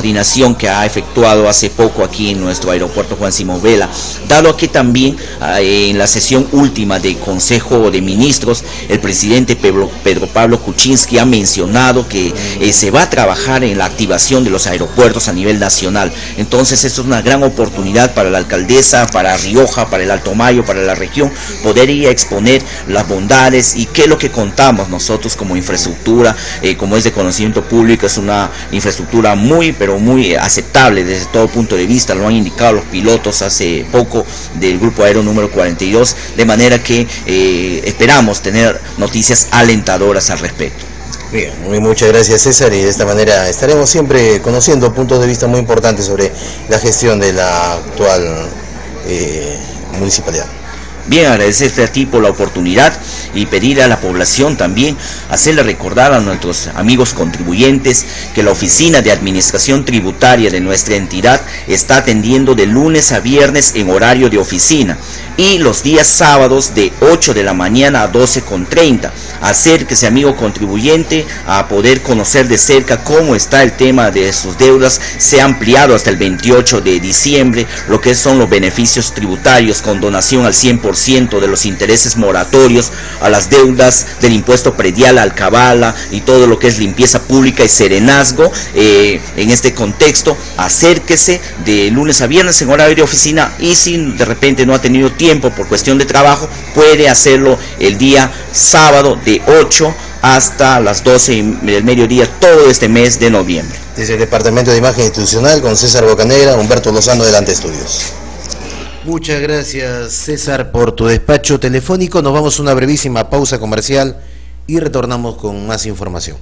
S22: coordinación que ha efectuado hace poco aquí en nuestro aeropuerto Juan Simón Vela, dado que también en la sesión última del Consejo de Ministros, el presidente Pedro Pablo Kuczynski ha mencionado que se va a trabajar en la activación de los aeropuertos a nivel nacional. Entonces esto es una gran oportunidad para la alcaldesa, para Rioja, para el Alto Mayo, para la región, poder ir a exponer las bondades y qué es lo que contamos nosotros como infraestructura, como es de conocimiento público. Es una infraestructura muy aceptable desde todo punto de vista, lo han indicado los pilotos hace poco del Grupo Aéreo número 42, de manera que esperamos tener noticias alentadoras al respecto.
S1: Bien, muchas gracias César, y de esta manera estaremos siempre conociendo puntos de vista muy importantes sobre la gestión de la actual municipalidad.
S22: Bien, agradecerte a ti por la oportunidad y pedir a la población también, hacerle recordar a nuestros amigos contribuyentes que la Oficina de Administración Tributaria de nuestra entidad está atendiendo de lunes a viernes en horario de oficina y los días sábados de 8 de la mañana a 12:30. Acérquese, amigo contribuyente, a poder conocer de cerca cómo está el tema de sus deudas. Se ha ampliado hasta el 28 de diciembre lo que son los beneficios tributarios, con donación al 100% de los intereses moratorios a las deudas del impuesto predial, alcabala y todo lo que es limpieza pública y serenazgo. En este contexto, acérquese de lunes a viernes en horario de oficina, y si de repente no ha tenido tiempo por cuestión de trabajo, puede hacerlo el día sábado de 8 hasta las 12 del mediodía todo este mes de noviembre.
S1: Desde el Departamento de Imagen Institucional, con César Bocanegra, Humberto Lozano, de Lante Estudios. Muchas gracias, César, por tu despacho telefónico. Nos vamos a una brevísima pausa comercial y retornamos con más información.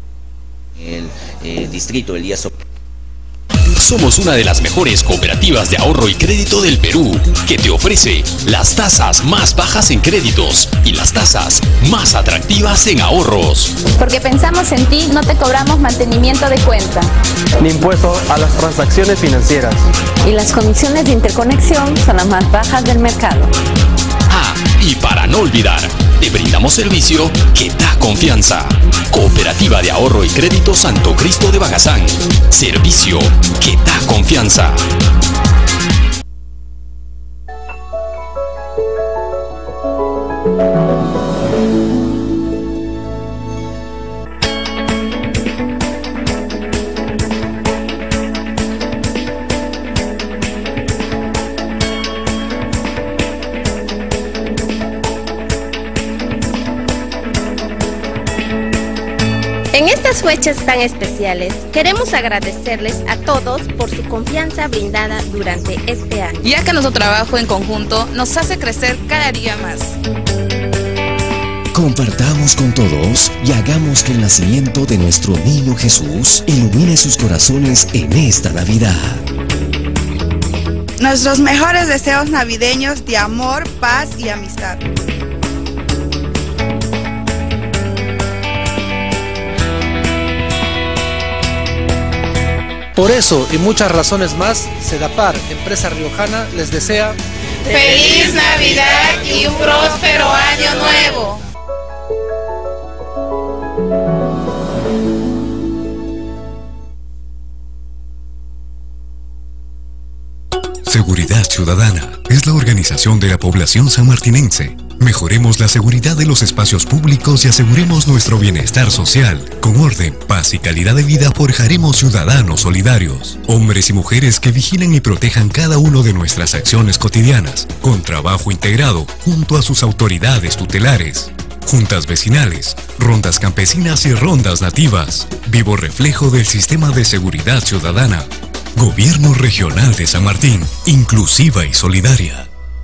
S22: El distrito del día
S2: Somos una de las mejores cooperativas de ahorro y crédito del Perú, que te ofrece las tasas más bajas en créditos y las tasas más atractivas en ahorros.
S3: Porque pensamos en ti, no te cobramos mantenimiento de cuenta,
S15: ni impuesto a las transacciones financieras.
S3: Y las comisiones de interconexión son las más bajas del mercado.
S2: Ah, y para no olvidar, te brindamos servicio que da confianza. Cooperativa de Ahorro y Crédito Santo Cristo de Bagazán. Servicio que da confianza.
S4: En estas fechas tan especiales, queremos agradecerles a todos por su confianza brindada durante este año.
S8: Ya que nuestro trabajo en conjunto nos hace crecer cada día más.
S23: Compartamos con todos y hagamos que el nacimiento de nuestro niño Jesús ilumine sus corazones en esta Navidad.
S24: Nuestros mejores deseos navideños de amor, paz y amistad.
S25: Por eso y muchas razones más, Sedapar, empresa riojana, les desea
S6: ¡Feliz Navidad y un próspero año nuevo!
S9: Seguridad Ciudadana es la organización de la población sanmartinense. Mejoremos la seguridad de los espacios públicos y aseguremos nuestro bienestar social. Con orden, paz y calidad de vida forjaremos ciudadanos solidarios. Hombres y mujeres que vigilen y protejan cada una de nuestras acciones cotidianas, con trabajo integrado junto a sus autoridades tutelares. Juntas vecinales, rondas campesinas y rondas nativas. Vivo reflejo del sistema de seguridad ciudadana. Gobierno Regional de San Martín, inclusiva y solidaria.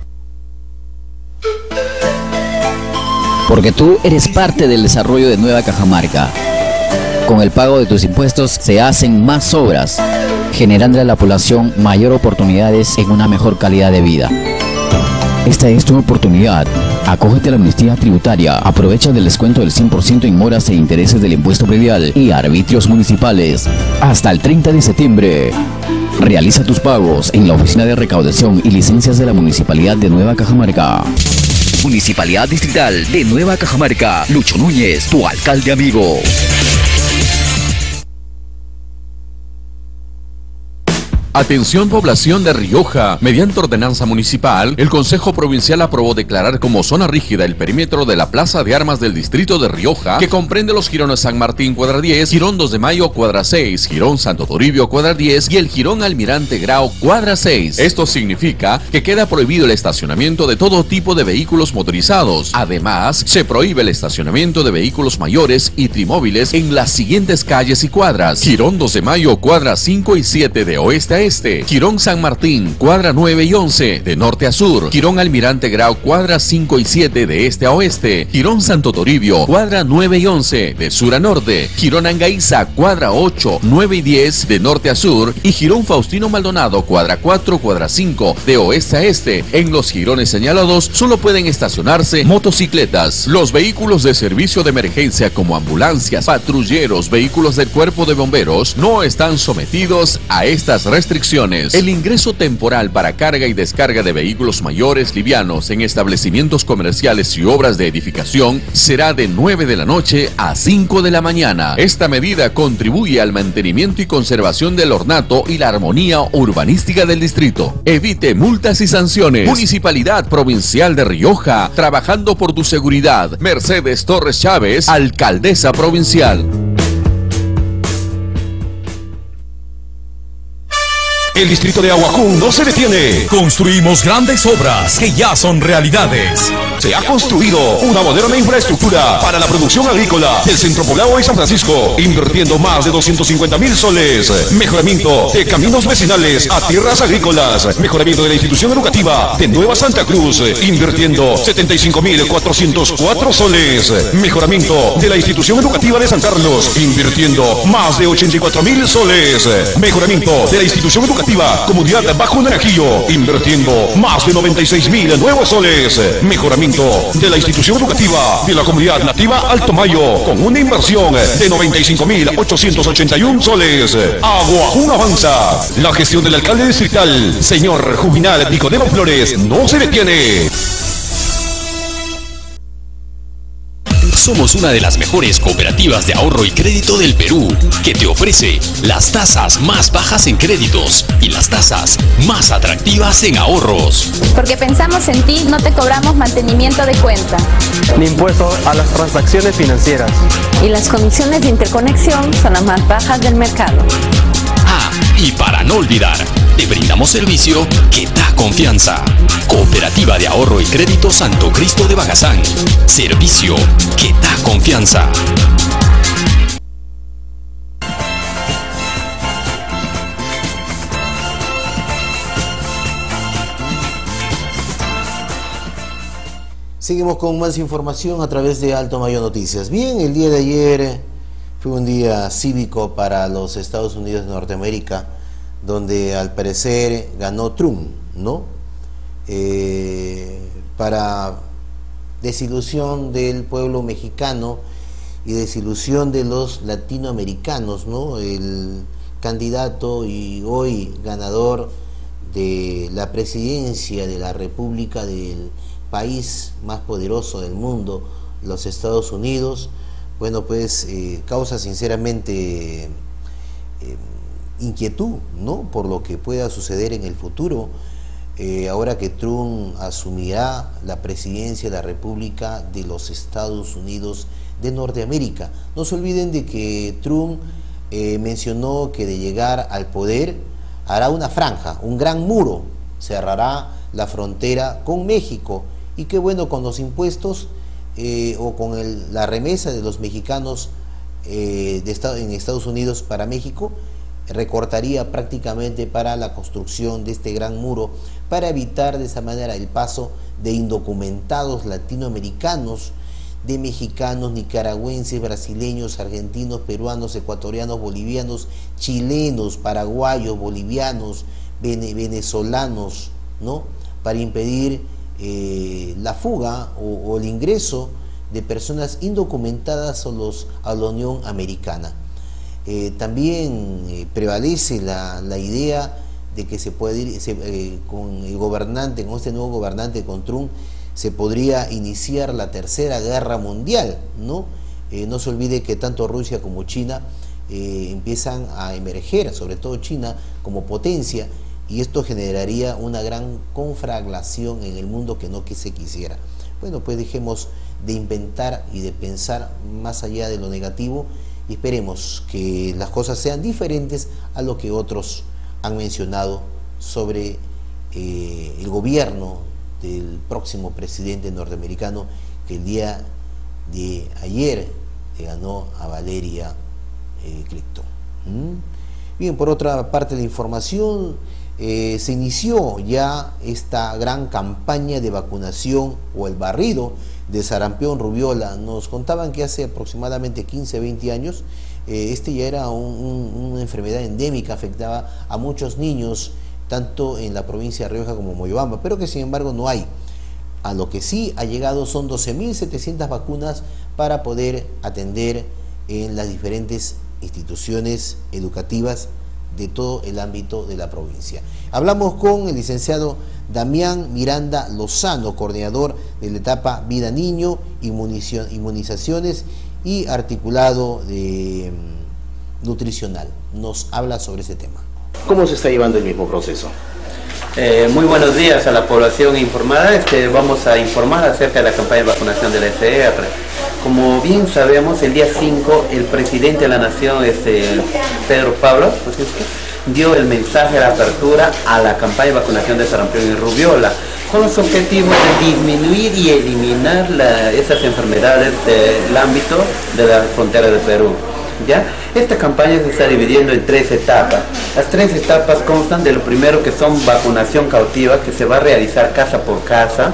S12: Porque tú eres parte del desarrollo de Nueva Cajamarca. Con el pago de tus impuestos se hacen más obras, generando a la población mayor oportunidades en una mejor calidad de vida. Esta es tu oportunidad. Acógete a la amnistía tributaria. Aprovecha del descuento del 100% en moras e intereses del impuesto predial y arbitrios municipales. Hasta el 30 de septiembre. Realiza tus pagos en la Oficina de Recaudación y Licencias de la Municipalidad de Nueva Cajamarca. Municipalidad Distrital de Nueva Cajamarca. Lucho Núñez, tu alcalde amigo.
S10: Atención población de Rioja, mediante ordenanza municipal, el Consejo Provincial aprobó declarar como zona rígida el perímetro de la Plaza de Armas del distrito de Rioja, que comprende los jirones San Martín cuadra 10, Jirón 2 de Mayo cuadra 6, Jirón Santo Toribio cuadra 10 y el Jirón Almirante Grau cuadra 6. Esto significa que queda prohibido el estacionamiento de todo tipo de vehículos motorizados. Además, se prohíbe el estacionamiento de vehículos mayores y trimóviles en las siguientes calles y cuadras: Jirón 2 de Mayo cuadra 5 y 7 de oeste a este, Jirón San Martín cuadra 9 y 11 de norte a sur, Jirón Almirante Grau cuadra 5 y 7 de este a oeste, Jirón Santo Toribio cuadra 9 y 11 de sur a norte, Jirón Angaiza cuadra 8, 9 y 10 de norte a sur y Jirón Faustino Maldonado cuadra 4, cuadra 5 de oeste a este. En los jirones señalados solo pueden estacionarse motocicletas. Los vehículos de servicio de emergencia como ambulancias, patrulleros, vehículos del cuerpo de bomberos no están sometidos a estas restricciones. El ingreso temporal para carga y descarga de vehículos mayores livianos en establecimientos comerciales y obras de edificación será de 9 de la noche a 5 de la mañana. Esta medida contribuye al mantenimiento y conservación del ornato y la armonía urbanística del distrito. Evite multas y sanciones. Municipalidad Provincial de Rioja, trabajando por tu seguridad. Mercedes Torres Chávez, alcaldesa provincial.
S11: El distrito de Aguacún no se detiene. Construimos grandes obras que ya son realidades. Se ha construido una moderna infraestructura para la producción agrícola del Centro Poblado y San Francisco, invirtiendo más de 250.000 soles. Mejoramiento de caminos vecinales a tierras agrícolas. Mejoramiento de la institución educativa de Nueva Santa Cruz, invirtiendo 75.404 soles. Mejoramiento de la institución educativa de San Carlos, invirtiendo más de 84.000 soles. Mejoramiento de la institución educativa Comunidad Bajo Naranjillo, invirtiendo más de 96.000 nuevos soles. Mejoramiento de la institución educativa de la comunidad nativa Alto Mayo, con una inversión de 95.881 soles. Aguacún avanza. La gestión del alcalde distrital, señor Juvenal Nicodemo Flores, no se detiene.
S2: Somos una de las mejores cooperativas de ahorro y crédito del Perú, que te ofrece las tasas más bajas en créditos y las tasas más atractivas en ahorros.
S3: Porque pensamos en ti, no te cobramos mantenimiento de cuenta,
S15: ni impuesto a las transacciones financieras.
S3: Y las comisiones de interconexión son las más bajas del mercado.
S2: Ah, y para no olvidar, te brindamos servicio que da confianza. Cooperativa de Ahorro y Crédito Santo Cristo de Bagazán. Servicio que da confianza.
S1: Seguimos con más información a través de Alto Mayo Noticias. Bien, el día de ayer fue un día cívico para los Estados Unidos de Norteamérica, donde al parecer ganó Trump, ¿no? Para desilusión del pueblo mexicano y desilusión de los latinoamericanos, ¿no? El candidato y hoy ganador de la presidencia de la República del país más poderoso del mundo, los Estados Unidos, bueno, pues causa sinceramente inquietud, ¿no? Por lo que pueda suceder en el futuro, ahora que Trump asumirá la presidencia de la República de los Estados Unidos de Norteamérica. No se olviden de que Trump mencionó que de llegar al poder hará una franja, un gran muro, cerrará la frontera con México, y que bueno, con los impuestos o con la remesa de los mexicanos en Estados Unidos para México, recortaría prácticamente para la construcción de este gran muro, para evitar de esa manera el paso de indocumentados latinoamericanos, de mexicanos, nicaragüenses, brasileños, argentinos, peruanos, ecuatorianos, bolivianos, chilenos, paraguayos, bolivianos, venezolanos, ¿no? Para impedir la fuga o el ingreso de personas indocumentadas a la Unión Americana. También prevalece la idea de que se puede ir con el gobernante, con este nuevo gobernante, con Trump, se podría iniciar la tercera guerra mundial, ¿no? No se olvide que tanto Rusia como China empiezan a emerger, sobre todo China, como potencia, y esto generaría una gran conflagración en el mundo que no se quisiera. Bueno, pues dejemos de inventar y de pensar más allá de lo negativo y esperemos que las cosas sean diferentes a lo que otros han mencionado sobre el gobierno del próximo presidente norteamericano, que el día de ayer le ganó a Valeria Clifton. Bien, por otra parte de la información, se inició ya esta gran campaña de vacunación o el barrido de sarampión, rubiola. Nos contaban que hace aproximadamente 15, 20 años este ya era una enfermedad endémica, afectaba a muchos niños, tanto en la provincia de Rioja como Moyobamba, pero que sin embargo no hay. A lo que sí ha llegado son 12.700 vacunas para poder atender en las diferentes instituciones educativas de todo el ámbito de la provincia. Hablamos con el licenciado Damián Miranda Lozano, coordinador de la etapa Vida Niño, Inmunizaciones y articulado de nutricional. Nos habla sobre ese tema.
S5: ¿Cómo se está llevando el mismo proceso?
S13: Muy buenos días a la población informada. Vamos a informar acerca de la campaña de vacunación de la SR. Como bien sabemos, el día 5 el presidente de la Nación, Pedro Pablo, dio el mensaje de la apertura a la campaña de vacunación de sarampión y rubiola, con los objetivos de disminuir y eliminar esas enfermedades del ámbito de la frontera de Perú. ¿Ya? Esta campaña se está dividiendo en 3 etapas. Las 3 etapas constan de lo primero, que son vacunación cautiva, que se va a realizar casa por casa,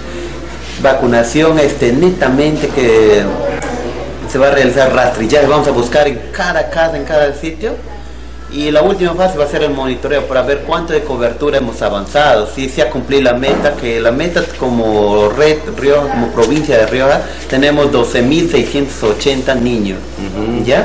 S13: vacunación netamente que se va a realizar rastrillaje, vamos a buscar en cada casa, en cada sitio, y la última fase va a ser el monitoreo para ver cuánto de cobertura hemos avanzado, si se ha cumplido la meta, que la meta como red Rioja, como provincia de Rioja, tenemos 12.680 niños. ¿Ya?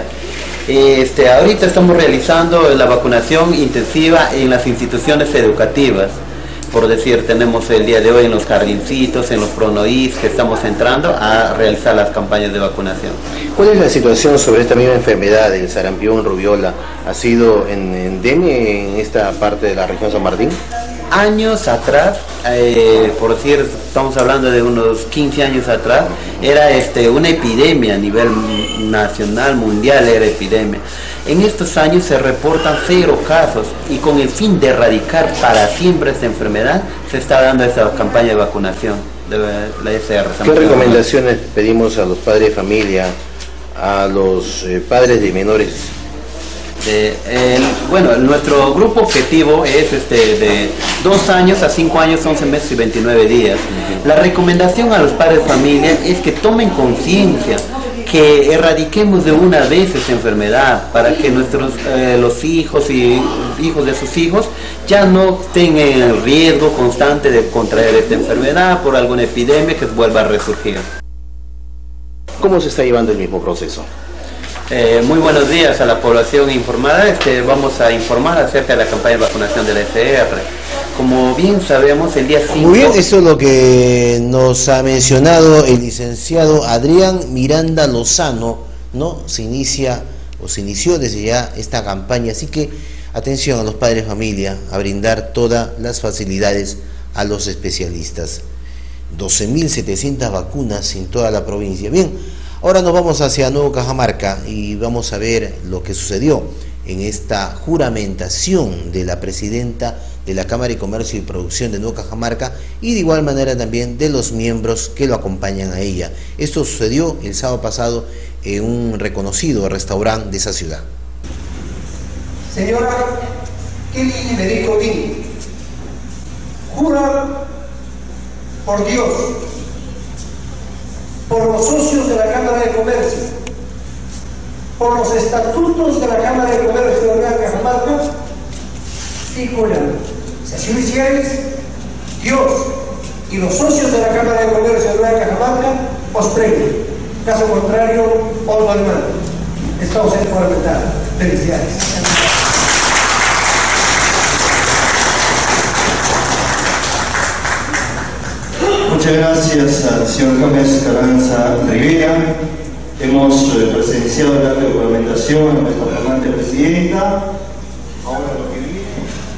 S13: Ahorita estamos realizando la vacunación intensiva en las instituciones educativas. Por decir, tenemos el día de hoy en los jardincitos, en los pronoís, que estamos entrando a realizar las campañas de vacunación.
S5: ¿Cuál es la situación sobre esta misma enfermedad del sarampión, rubiola? ¿Ha sido endemia en esta parte de la región San Martín?
S13: Años atrás, por decir, estamos hablando de unos 15 años atrás, era una epidemia a nivel nacional, mundial, era epidemia. En estos años se reportan 0 casos y con el fin de erradicar para siempre esta enfermedad, se está dando esta campaña de vacunación de la SR.
S5: ¿Qué recomendaciones pedimos a los padres de familia, a los padres de menores?
S13: Bueno, nuestro grupo objetivo es de 2 años a 5 años, 11 meses y 29 días. La recomendación a los padres de familia es que tomen conciencia, que erradiquemos de una vez esta enfermedad para que los hijos y hijos de sus hijos ya no estén en el riesgo constante de contraer esta enfermedad por alguna epidemia que vuelva a resurgir.
S5: ¿Cómo se está llevando el mismo proceso?
S13: Muy buenos días a la población informada. Vamos a informar acerca de la campaña de vacunación de la SR. Como bien sabemos, el día 5...
S1: Muy bien, eso es lo que nos ha mencionado el licenciado Adrián Miranda Lozano, ¿no? Se inició desde ya esta campaña, así que atención a los padres de familia, a brindar todas las facilidades a los especialistas. 12.700 vacunas en toda la provincia. Bien, ahora nos vamos hacia Nuevo Cajamarca y vamos a ver lo que sucedió en esta juramentación de la presidenta de la Cámara de Comercio y Producción de Nuevo Cajamarca y de igual manera también de los miembros que lo acompañan a ella. Esto sucedió el sábado pasado en un reconocido restaurante de esa ciudad.
S14: Señora Kelly Federico King, jura por Dios, por los socios de la Cámara de Comercio, por los estatutos de la Cámara de Comercio de Nueva Cajamarca, y juran. Si así lo hicieres, Dios y los socios de la Cámara de Comercio de Nueva Cajamarca os premian. Caso contrario, os lo demando. Estamos en parlamentar. Felicidades.
S17: Muchas gracias al señor Gómez Carranza Rivera, Hemos presenciado el acto de juramentación a nuestra flamante presidenta. Ahora lo que viene.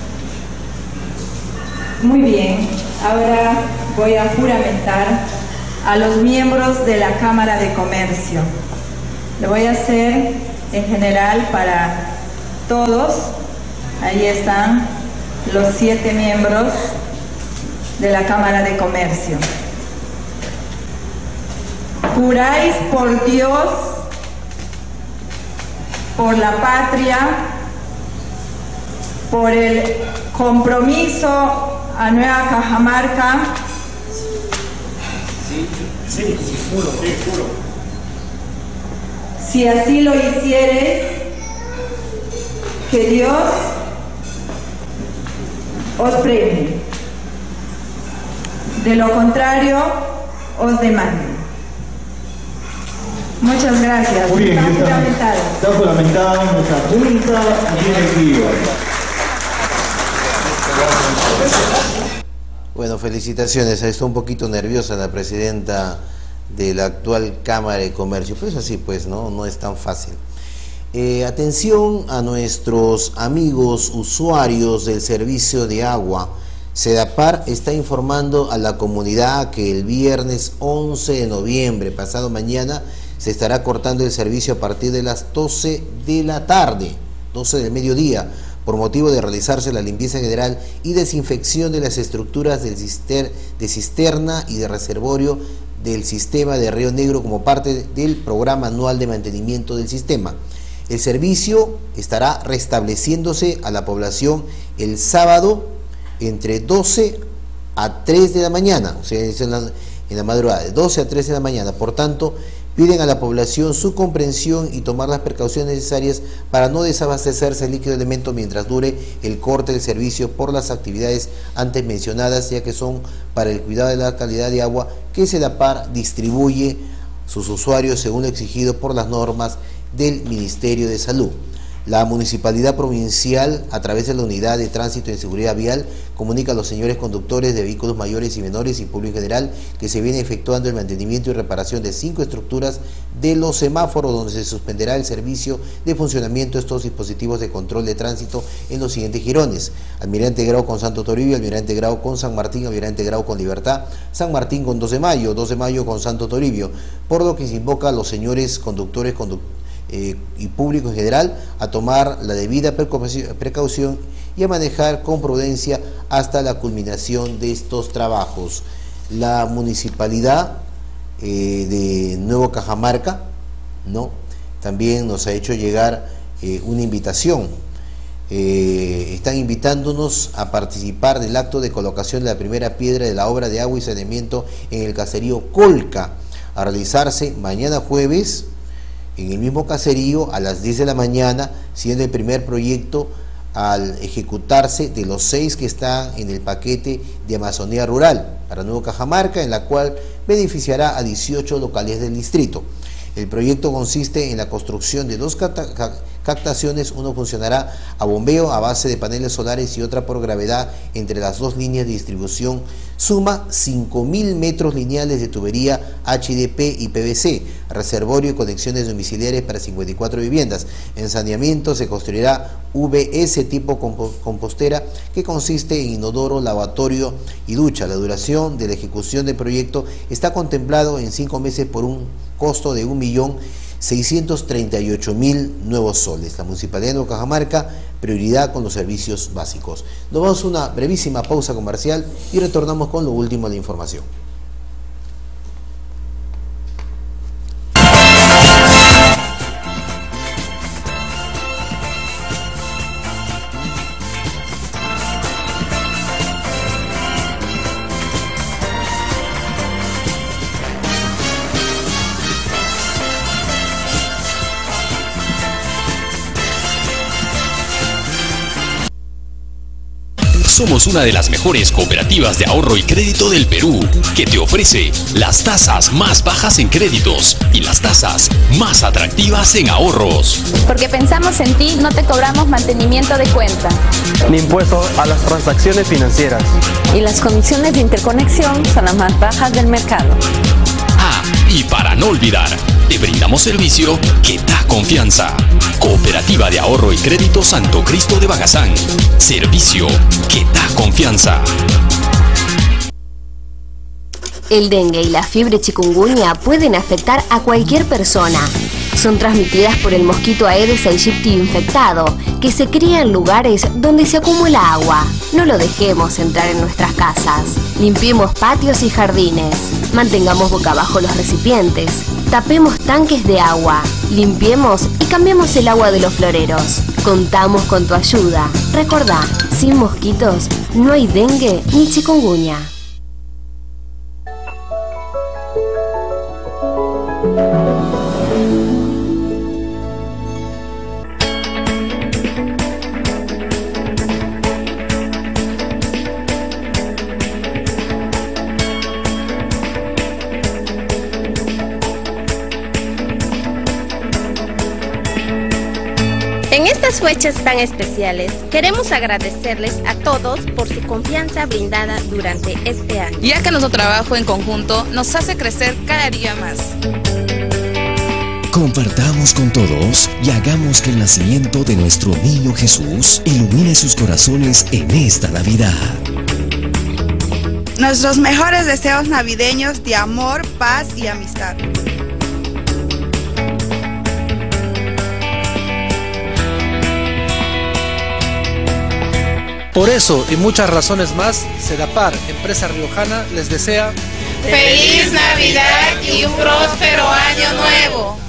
S18: Muy bien, ahora voy a juramentar a los miembros de la Cámara de Comercio. Lo voy a hacer en general para todos. Ahí están los 7 miembros de la Cámara de Comercio. Juráis por Dios, por la patria, por el compromiso a Nueva Cajamarca.
S17: Sí, juro.
S18: Si así lo hiciereis, que Dios os premie. De lo contrario, os demande. Muchas gracias.
S17: Muy bien, está juramentado nuestra junta directiva.
S1: Bueno, felicitaciones. Está un poquito nerviosa la presidenta de la actual Cámara de Comercio. Pues así, pues, no es tan fácil. Atención a nuestros amigos usuarios del servicio de agua. Sedapar está informando a la comunidad que el viernes 11 de noviembre, pasado mañana, se estará cortando el servicio a partir de las 12 de la tarde, 12 del mediodía, por motivo de realizarse la limpieza general y desinfección de las estructuras de cisterna y de reservorio del sistema de Río Negro como parte del programa anual de mantenimiento del sistema. El servicio estará restableciéndose a la población el sábado entre 12 a 3 de la mañana, o sea, en la madrugada, de 12 a 3 de la mañana. Por tanto, piden a la población su comprensión y tomar las precauciones necesarias para no desabastecerse el líquido elemento mientras dure el corte del servicio por las actividades antes mencionadas, ya que son para el cuidado de la calidad de agua que Sedapar distribuye sus usuarios según lo exigido por las normas del Ministerio de Salud. La Municipalidad Provincial, a través de la Unidad de Tránsito y Seguridad Vial, comunica a los señores conductores de vehículos mayores y menores y público en general que se viene efectuando el mantenimiento y reparación de 5 estructuras de los semáforos, donde se suspenderá el servicio de funcionamiento de estos dispositivos de control de tránsito en los siguientes jirones: Almirante Grau con Santo Toribio, Almirante Grau con San Martín, Almirante Grau con Libertad, San Martín con 2 de Mayo con Santo Toribio, por lo que se invoca a los señores conductores y público en general a tomar la debida precaución y a manejar con prudencia hasta la culminación de estos trabajos. La municipalidad de Nueva Cajamarca, también nos ha hecho llegar una invitación. Están invitándonos a participar del acto de colocación de la primera piedra de la obra de agua y saneamiento en el caserío Colca, a realizarse mañana jueves en el mismo caserío a las 10 de la mañana, siendo el primer proyecto al ejecutarse de los 6 que están en el paquete de Amazonía Rural para Nueva Cajamarca, en la cual beneficiará a 18 localidades del distrito. El proyecto consiste en la construcción de 2 captaciones, uno funcionará a bombeo a base de paneles solares y otra por gravedad entre las 2 líneas de distribución. Suma 5.000 metros lineales de tubería HDP y PVC, reservorio y conexiones domiciliares para 54 viviendas. En saneamiento se construirá VS tipo compostera, que consiste en inodoro, lavatorio y ducha. La duración de la ejecución del proyecto está contemplado en 5 meses por un costo de 1.638.000 nuevos soles. La Municipalidad de Nueva Cajamarca, prioridad con los servicios básicos. Nos vamos a una brevísima pausa comercial y retornamos con lo último de la información.
S2: Somos una de las mejores cooperativas de ahorro y crédito del Perú, que te ofrece las tasas más bajas en créditos y las tasas más atractivas en ahorros.
S3: Porque pensamos en ti, no te cobramos mantenimiento de cuenta,
S15: ni impuesto a las transacciones financieras.
S3: Y las comisiones de interconexión son las más bajas del mercado.
S2: Ah, y para no olvidar, Te brindamos servicio que da confianza. Cooperativa de Ahorro y Crédito Santo Cristo de Bagazán. Servicio que da confianza.
S7: El dengue y la fiebre chikungunya pueden afectar a cualquier persona. Son transmitidas por el mosquito Aedes aegypti infectado, que se cría en lugares donde se acumula agua. No lo dejemos entrar en nuestras casas. Limpiemos patios y jardines. Mantengamos boca abajo los recipientes. Tapemos tanques de agua. Limpiemos y cambiemos el agua de los floreros. Contamos con tu ayuda. Recordá, sin mosquitos no hay dengue ni chikungunya.
S4: En estas fechas tan especiales, queremos agradecerles a todos por su confianza brindada durante este año.
S8: Ya que nuestro trabajo en conjunto nos hace crecer cada día más.
S23: Compartamos con todos y hagamos que el nacimiento de nuestro niño Jesús ilumine sus corazones en esta Navidad.
S24: Nuestros mejores deseos navideños de amor, paz y amistad.
S25: Por eso y muchas razones más, Sedapar, empresa riojana, les desea
S6: ¡Feliz Navidad y un próspero año nuevo!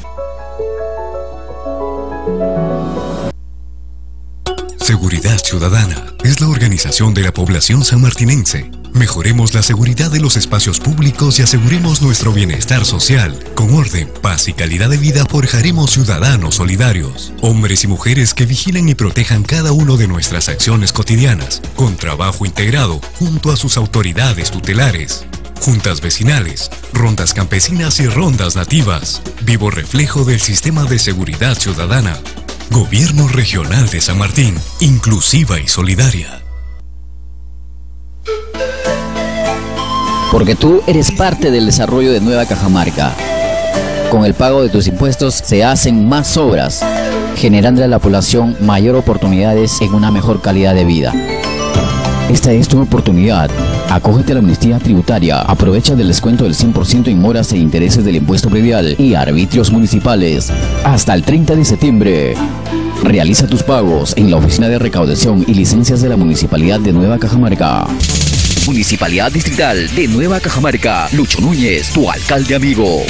S9: Seguridad Ciudadana es la organización de la población sanmartinense. Mejoremos la seguridad de los espacios públicos y aseguremos nuestro bienestar social. Con orden, paz y calidad de vida forjaremos ciudadanos solidarios. Hombres y mujeres que vigilen y protejan cada una de nuestras acciones cotidianas, con trabajo integrado junto a sus autoridades tutelares. Juntas vecinales, rondas campesinas y rondas nativas. Vivo reflejo del sistema de seguridad ciudadana. Gobierno Regional de San Martín, inclusiva y solidaria.
S12: Porque tú eres parte del desarrollo de Nueva Cajamarca. Con el pago de tus impuestos se hacen más obras, generando a la población mayor oportunidades en una mejor calidad de vida. Esta es tu oportunidad. Acógete a la amnistía tributaria. Aprovecha del descuento del 100% en moras e intereses del impuesto predial y arbitrios municipales. Hasta el 30 de septiembre. Realiza tus pagos en la Oficina de Recaudación y Licencias de la Municipalidad de Nueva Cajamarca. Municipalidad Distrital de Nueva Cajamarca. Lucho Núñez, tu alcalde amigo.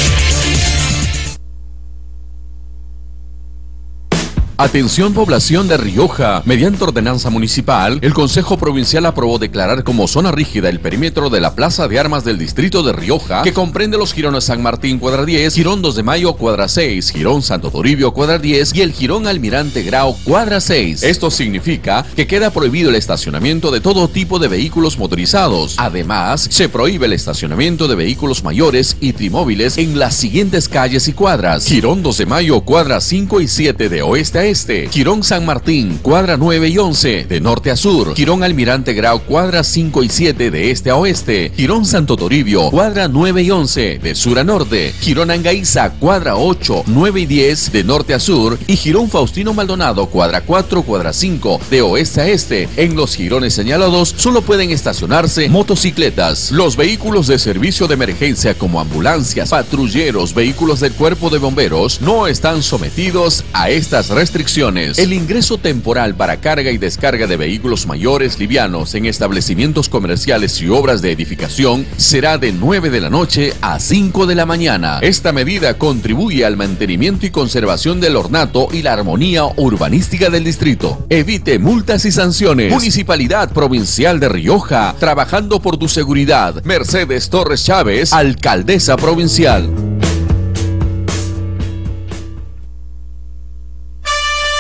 S10: Atención población de Rioja, mediante ordenanza municipal, el Consejo Provincial aprobó declarar como zona rígida el perímetro de la Plaza de Armas del Distrito de Rioja, que comprende los jirones San Martín cuadra 10, Jirón 2 de Mayo cuadra 6, Jirón Santo Toribio cuadra 10 y el Jirón Almirante Grau cuadra 6. Esto significa que queda prohibido el estacionamiento de todo tipo de vehículos motorizados. Además, se prohíbe el estacionamiento de vehículos mayores y trimóviles en las siguientes calles y cuadras: Jirón 2 de Mayo cuadra 5 y 7 de oeste a este, Jirón San Martín, cuadra 9 y 11, de norte a sur, Jirón Almirante Grau, cuadra 5 y 7, de este a oeste, Jirón Santo Toribio, cuadra 9 y 11, de sur a norte, Jirón Angaiza, cuadra 8, 9 y 10, de norte a sur, y Jirón Faustino Maldonado, cuadra 4, cuadra 5, de oeste a este. En los jirones señalados solo pueden estacionarse motocicletas. Los vehículos de servicio de emergencia como ambulancias, patrulleros, vehículos del cuerpo de bomberos no están sometidos a estas restricciones. El ingreso temporal para carga y descarga de vehículos mayores livianos en establecimientos comerciales y obras de edificación será de 9 de la noche a 5 de la mañana. Esta medida contribuye al mantenimiento y conservación del ornato y la armonía urbanística del distrito. Evite multas y sanciones. Municipalidad Provincial de Rioja, trabajando por tu seguridad. Mercedes Torres Chávez, alcaldesa provincial.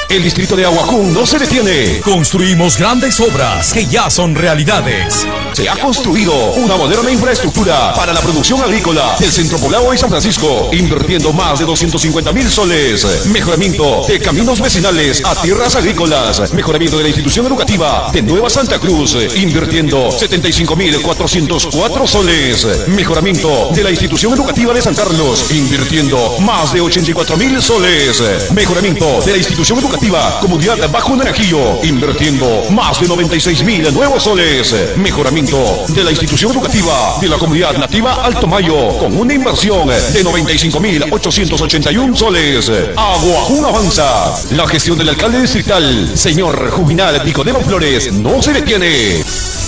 S11: El distrito de Aguacún no se detiene. Construimos grandes obras que ya son realidades. Se ha construido una moderna infraestructura para la producción agrícola del Centro Poblado y San Francisco, invirtiendo más de 250.000 soles. Mejoramiento de caminos vecinales a tierras agrícolas. Mejoramiento de la institución educativa de Nueva Santa Cruz, invirtiendo 75.404 soles. Mejoramiento de la institución educativa de San Carlos, invirtiendo más de 84.000 soles. Mejoramiento de la institución educativa Comunidad Bajo Naranjillo, invirtiendo más de 96.000 nuevos soles. Mejoramiento de la institución educativa de la comunidad nativa Alto Mayo, con una inversión de 95.881 soles. Aguacún avanza. La gestión del alcalde distrital, señor Juvenal Nicodemo Flores, no se detiene.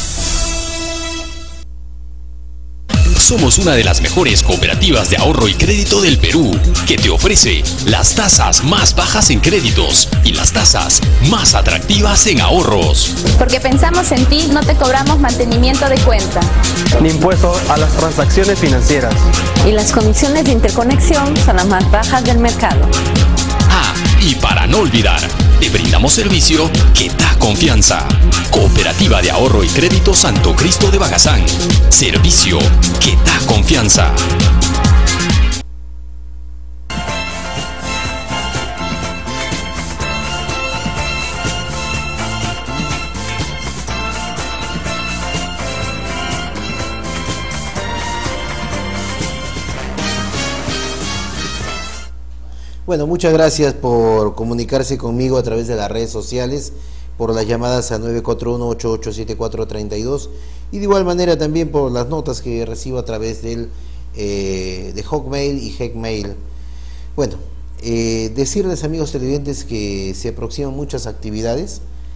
S2: Somos una de las mejores cooperativas de ahorro y crédito del Perú, que te ofrece las tasas más bajas en créditos y las tasas más atractivas en ahorros.
S3: Porque pensamos en ti, no te cobramos mantenimiento de cuenta,
S15: ni impuesto a las transacciones financieras.
S3: Y las comisiones de interconexión son las más bajas del mercado.
S2: Ah, y para no olvidar, te brindamos servicio que da confianza. Cooperativa de Ahorro y Crédito Santo Cristo de Bagazán. Servicio que da confianza.
S1: Bueno, muchas gracias por comunicarse conmigo a través de las redes sociales, por las llamadas a 941-887432 y de igual manera también por las notas que recibo a través de Hotmail y Gmail. Bueno, decirles, amigos televidentes, que se aproximan muchas actividades.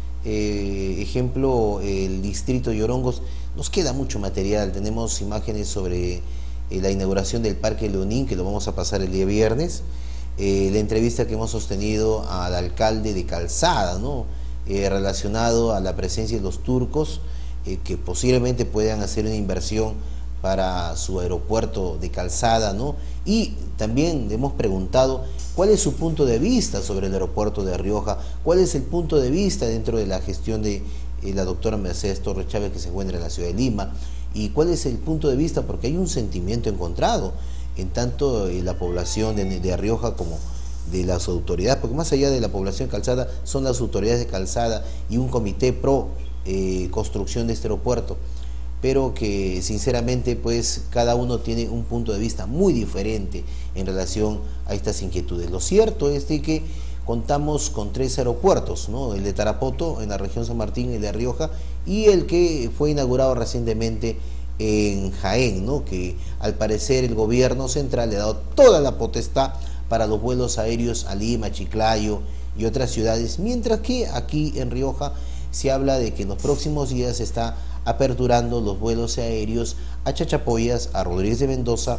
S1: Ejemplo, el distrito de Yorongos, nos queda mucho material, tenemos imágenes sobre la inauguración del Parque Leonín, que lo vamos a pasar el día viernes. La entrevista que hemos sostenido al alcalde de Calzada, ¿no? Relacionado a la presencia de los turcos, que posiblemente puedan hacer una inversión para su aeropuerto de Calzada, ¿no? Y también hemos preguntado cuál es su punto de vista sobre el aeropuerto de Rioja, cuál es el punto de vista dentro de la gestión de la doctora Mercedes Torres Chávez, que se encuentra en la ciudad de Lima, y cuál es el punto de vista, porque hay un sentimiento encontrado en tanto la población de Rioja como de las autoridades, porque más allá de la población de Calzada son las autoridades de Calzada y un comité pro construcción de este aeropuerto, pero que sinceramente pues cada uno tiene un punto de vista muy diferente en relación a estas inquietudes. Lo cierto es que contamos con 3 aeropuertos, ¿no? El de Tarapoto en la región San Martín, el de Rioja, y el que fue inaugurado recientemente en Jaén, ¿no? Que al parecer el gobierno central le ha dado toda la potestad para los vuelos aéreos a Lima, Chiclayo y otras ciudades, mientras que aquí en Rioja se habla de que en los próximos días se está aperturando los vuelos aéreos a Chachapoyas, a Rodríguez de Mendoza,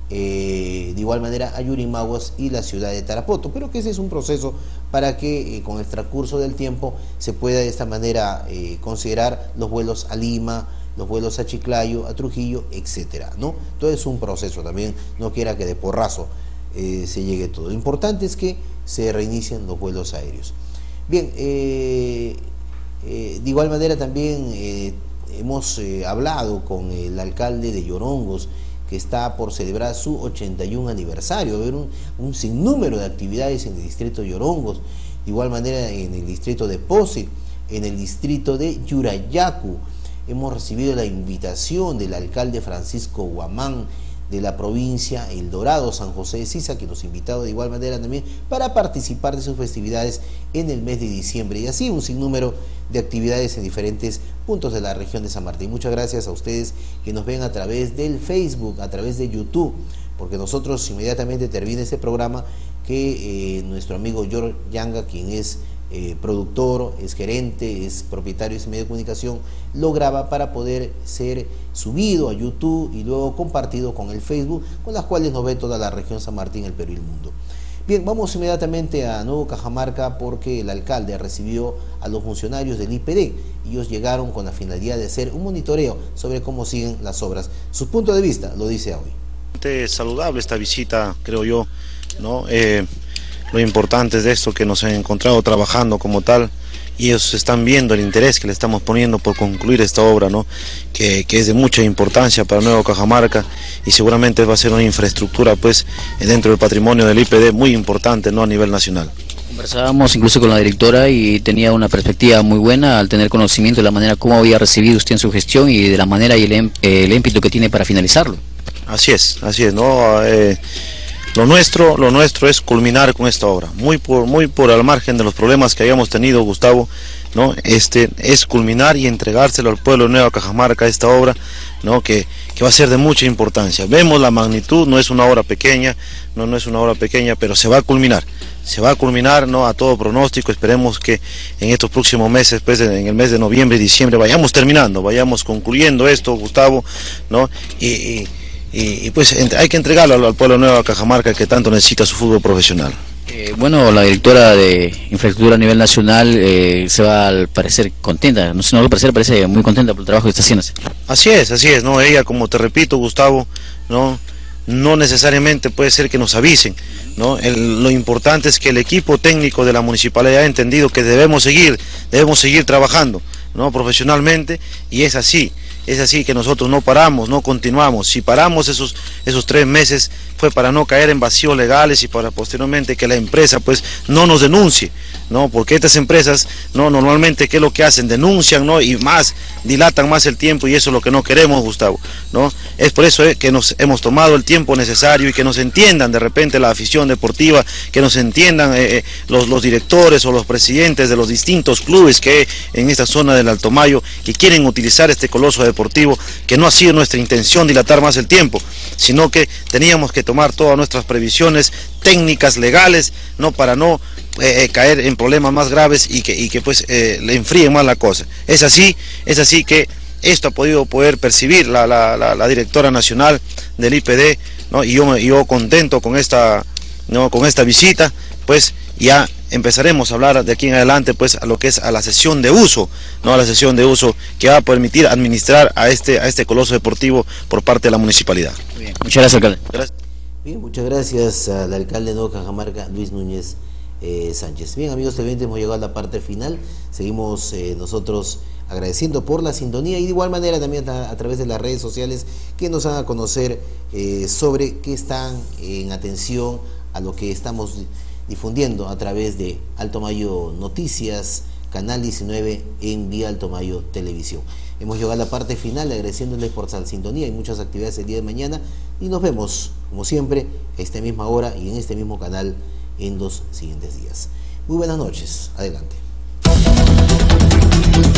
S1: de igual manera a Yurimaguas y la ciudad de Tarapoto, pero que ese es un proceso para que con el transcurso del tiempo se pueda de esta manera considerar los vuelos a Lima, los vuelos a Chiclayo, a Trujillo, etcétera, ¿no? Todo es un proceso, también no quiera que de porrazo se llegue todo. Lo importante es que se reinicien los vuelos aéreos. Bien, de igual manera también hemos hablado con el alcalde de Yorongos, que está por celebrar su 81 aniversario. Va a haber un sinnúmero de actividades en el distrito de Yorongos, de igual manera en el distrito de Pose, en el distrito de Yurayacu. Hemos recibido la invitación del alcalde Francisco Guamán de la provincia El Dorado, San José de Sisa, que nos ha invitado de igual manera también para participar de sus festividades en el mes de diciembre, y así un sinnúmero de actividades en diferentes puntos de la región de San Martín. Muchas gracias a ustedes que nos ven a través del Facebook, a través de YouTube, porque nosotros inmediatamente termina este programa que nuestro amigo George Yanga, quien es productor, es gerente, es propietario de ese medio de comunicación, lo graba para poder ser subido a YouTube y luego compartido con el Facebook, con las cuales nos ve toda la región San Martín, el Perú y el mundo. Bien, vamos inmediatamente a Nuevo Cajamarca, porque el alcalde recibió a los funcionarios del IPD. Ellos llegaron con la finalidad de hacer un monitoreo sobre cómo siguen las obras. Su punto de vista lo dice hoy.
S16: Saludable esta visita, creo yo, ¿no? Lo importante es esto, que nos han encontrado trabajando como tal, y ellos están viendo el interés que le estamos poniendo por concluir esta obra, ¿no? que es de mucha importancia para Nueva Cajamarca, y seguramente va a ser una infraestructura pues dentro del patrimonio del IPD muy importante, ¿no? A nivel nacional.
S12: Conversábamos incluso con la directora y tenía una perspectiva muy buena al tener conocimiento de la manera como había recibido usted en su gestión y de la manera y el ímpetu que tiene para finalizarlo.
S16: Así es, ¿no? Lo nuestro es culminar con esta obra, muy por al margen de los problemas que hayamos tenido, Gustavo, ¿no? Es culminar y entregárselo al pueblo de Nueva Cajamarca esta obra, ¿no? Que va a ser de mucha importancia. Vemos la magnitud, no es una obra pequeña, no es una obra pequeña, pero se va a culminar, ¿no? A todo pronóstico. Esperemos que en estos próximos meses, pues en el mes de noviembre y diciembre, vayamos terminando, vayamos concluyendo esto, Gustavo, ¿no? Y pues hay que entregarlo al pueblo de Nueva Cajamarca, que tanto necesita su fútbol profesional.
S12: Bueno, la directora de infraestructura a nivel nacional se va al parecer contenta, no sé, no al parecer parece muy contenta por el trabajo que está haciendo.
S16: Así es, ¿no? Ella, como te repito, Gustavo, no necesariamente puede ser que nos avisen, ¿no? Lo importante es que el equipo técnico de la municipalidad ha entendido que debemos seguir trabajando, ¿no? Profesionalmente, y es así que nosotros no paramos, no continuamos. Si paramos esos 3 meses fue para no caer en vacíos legales y para posteriormente que la empresa pues no nos denuncie, ¿no? Porque estas empresas, ¿no? Normalmente, ¿qué es lo que hacen? Denuncian, ¿no? Y dilatan más el tiempo, y eso es lo que no queremos, Gustavo, ¿no? Es por eso que nos hemos tomado el tiempo necesario, y que nos entiendan de repente la afición deportiva, que nos entiendan los directores o los presidentes de los distintos clubes que en esta zona del Alto Mayo, que quieren utilizar este coloso deportivo, que no ha sido nuestra intención dilatar más el tiempo, sino que teníamos que tomar todas nuestras previsiones técnicas, legales, ¿no? Para no caer en problemas más graves y que pues le enfríen más la cosa. Es así que esto ha podido percibir la directora nacional del IPD, ¿no? Y yo contento con esta, ¿no? Con esta visita, pues ya empezaremos a hablar de aquí en adelante pues a lo que es a la sesión de uso, ¿no? A la sesión de uso que va a permitir administrar a este coloso deportivo por parte de la municipalidad.
S12: Muy bien. Muchas gracias, alcalde.
S16: Gracias.
S1: Bien, muchas gracias al alcalde de Nueva Cajamarca, Luis Núñez Sánchez. Bien, amigos televidentes, hemos llegado a la parte final. Seguimos nosotros agradeciendo por la sintonía, y de igual manera también a través de las redes sociales que nos hagan a conocer sobre qué están en atención a lo que estamos difundiendo a través de Alto Mayo Noticias, Canal 19 en Vía Alto Mayo Televisión. Hemos llegado a la parte final agradeciéndoles por la sintonía y muchas actividades el día de mañana, y nos vemos como siempre a esta misma hora y en este mismo canal en los siguientes días. Muy buenas noches, adelante.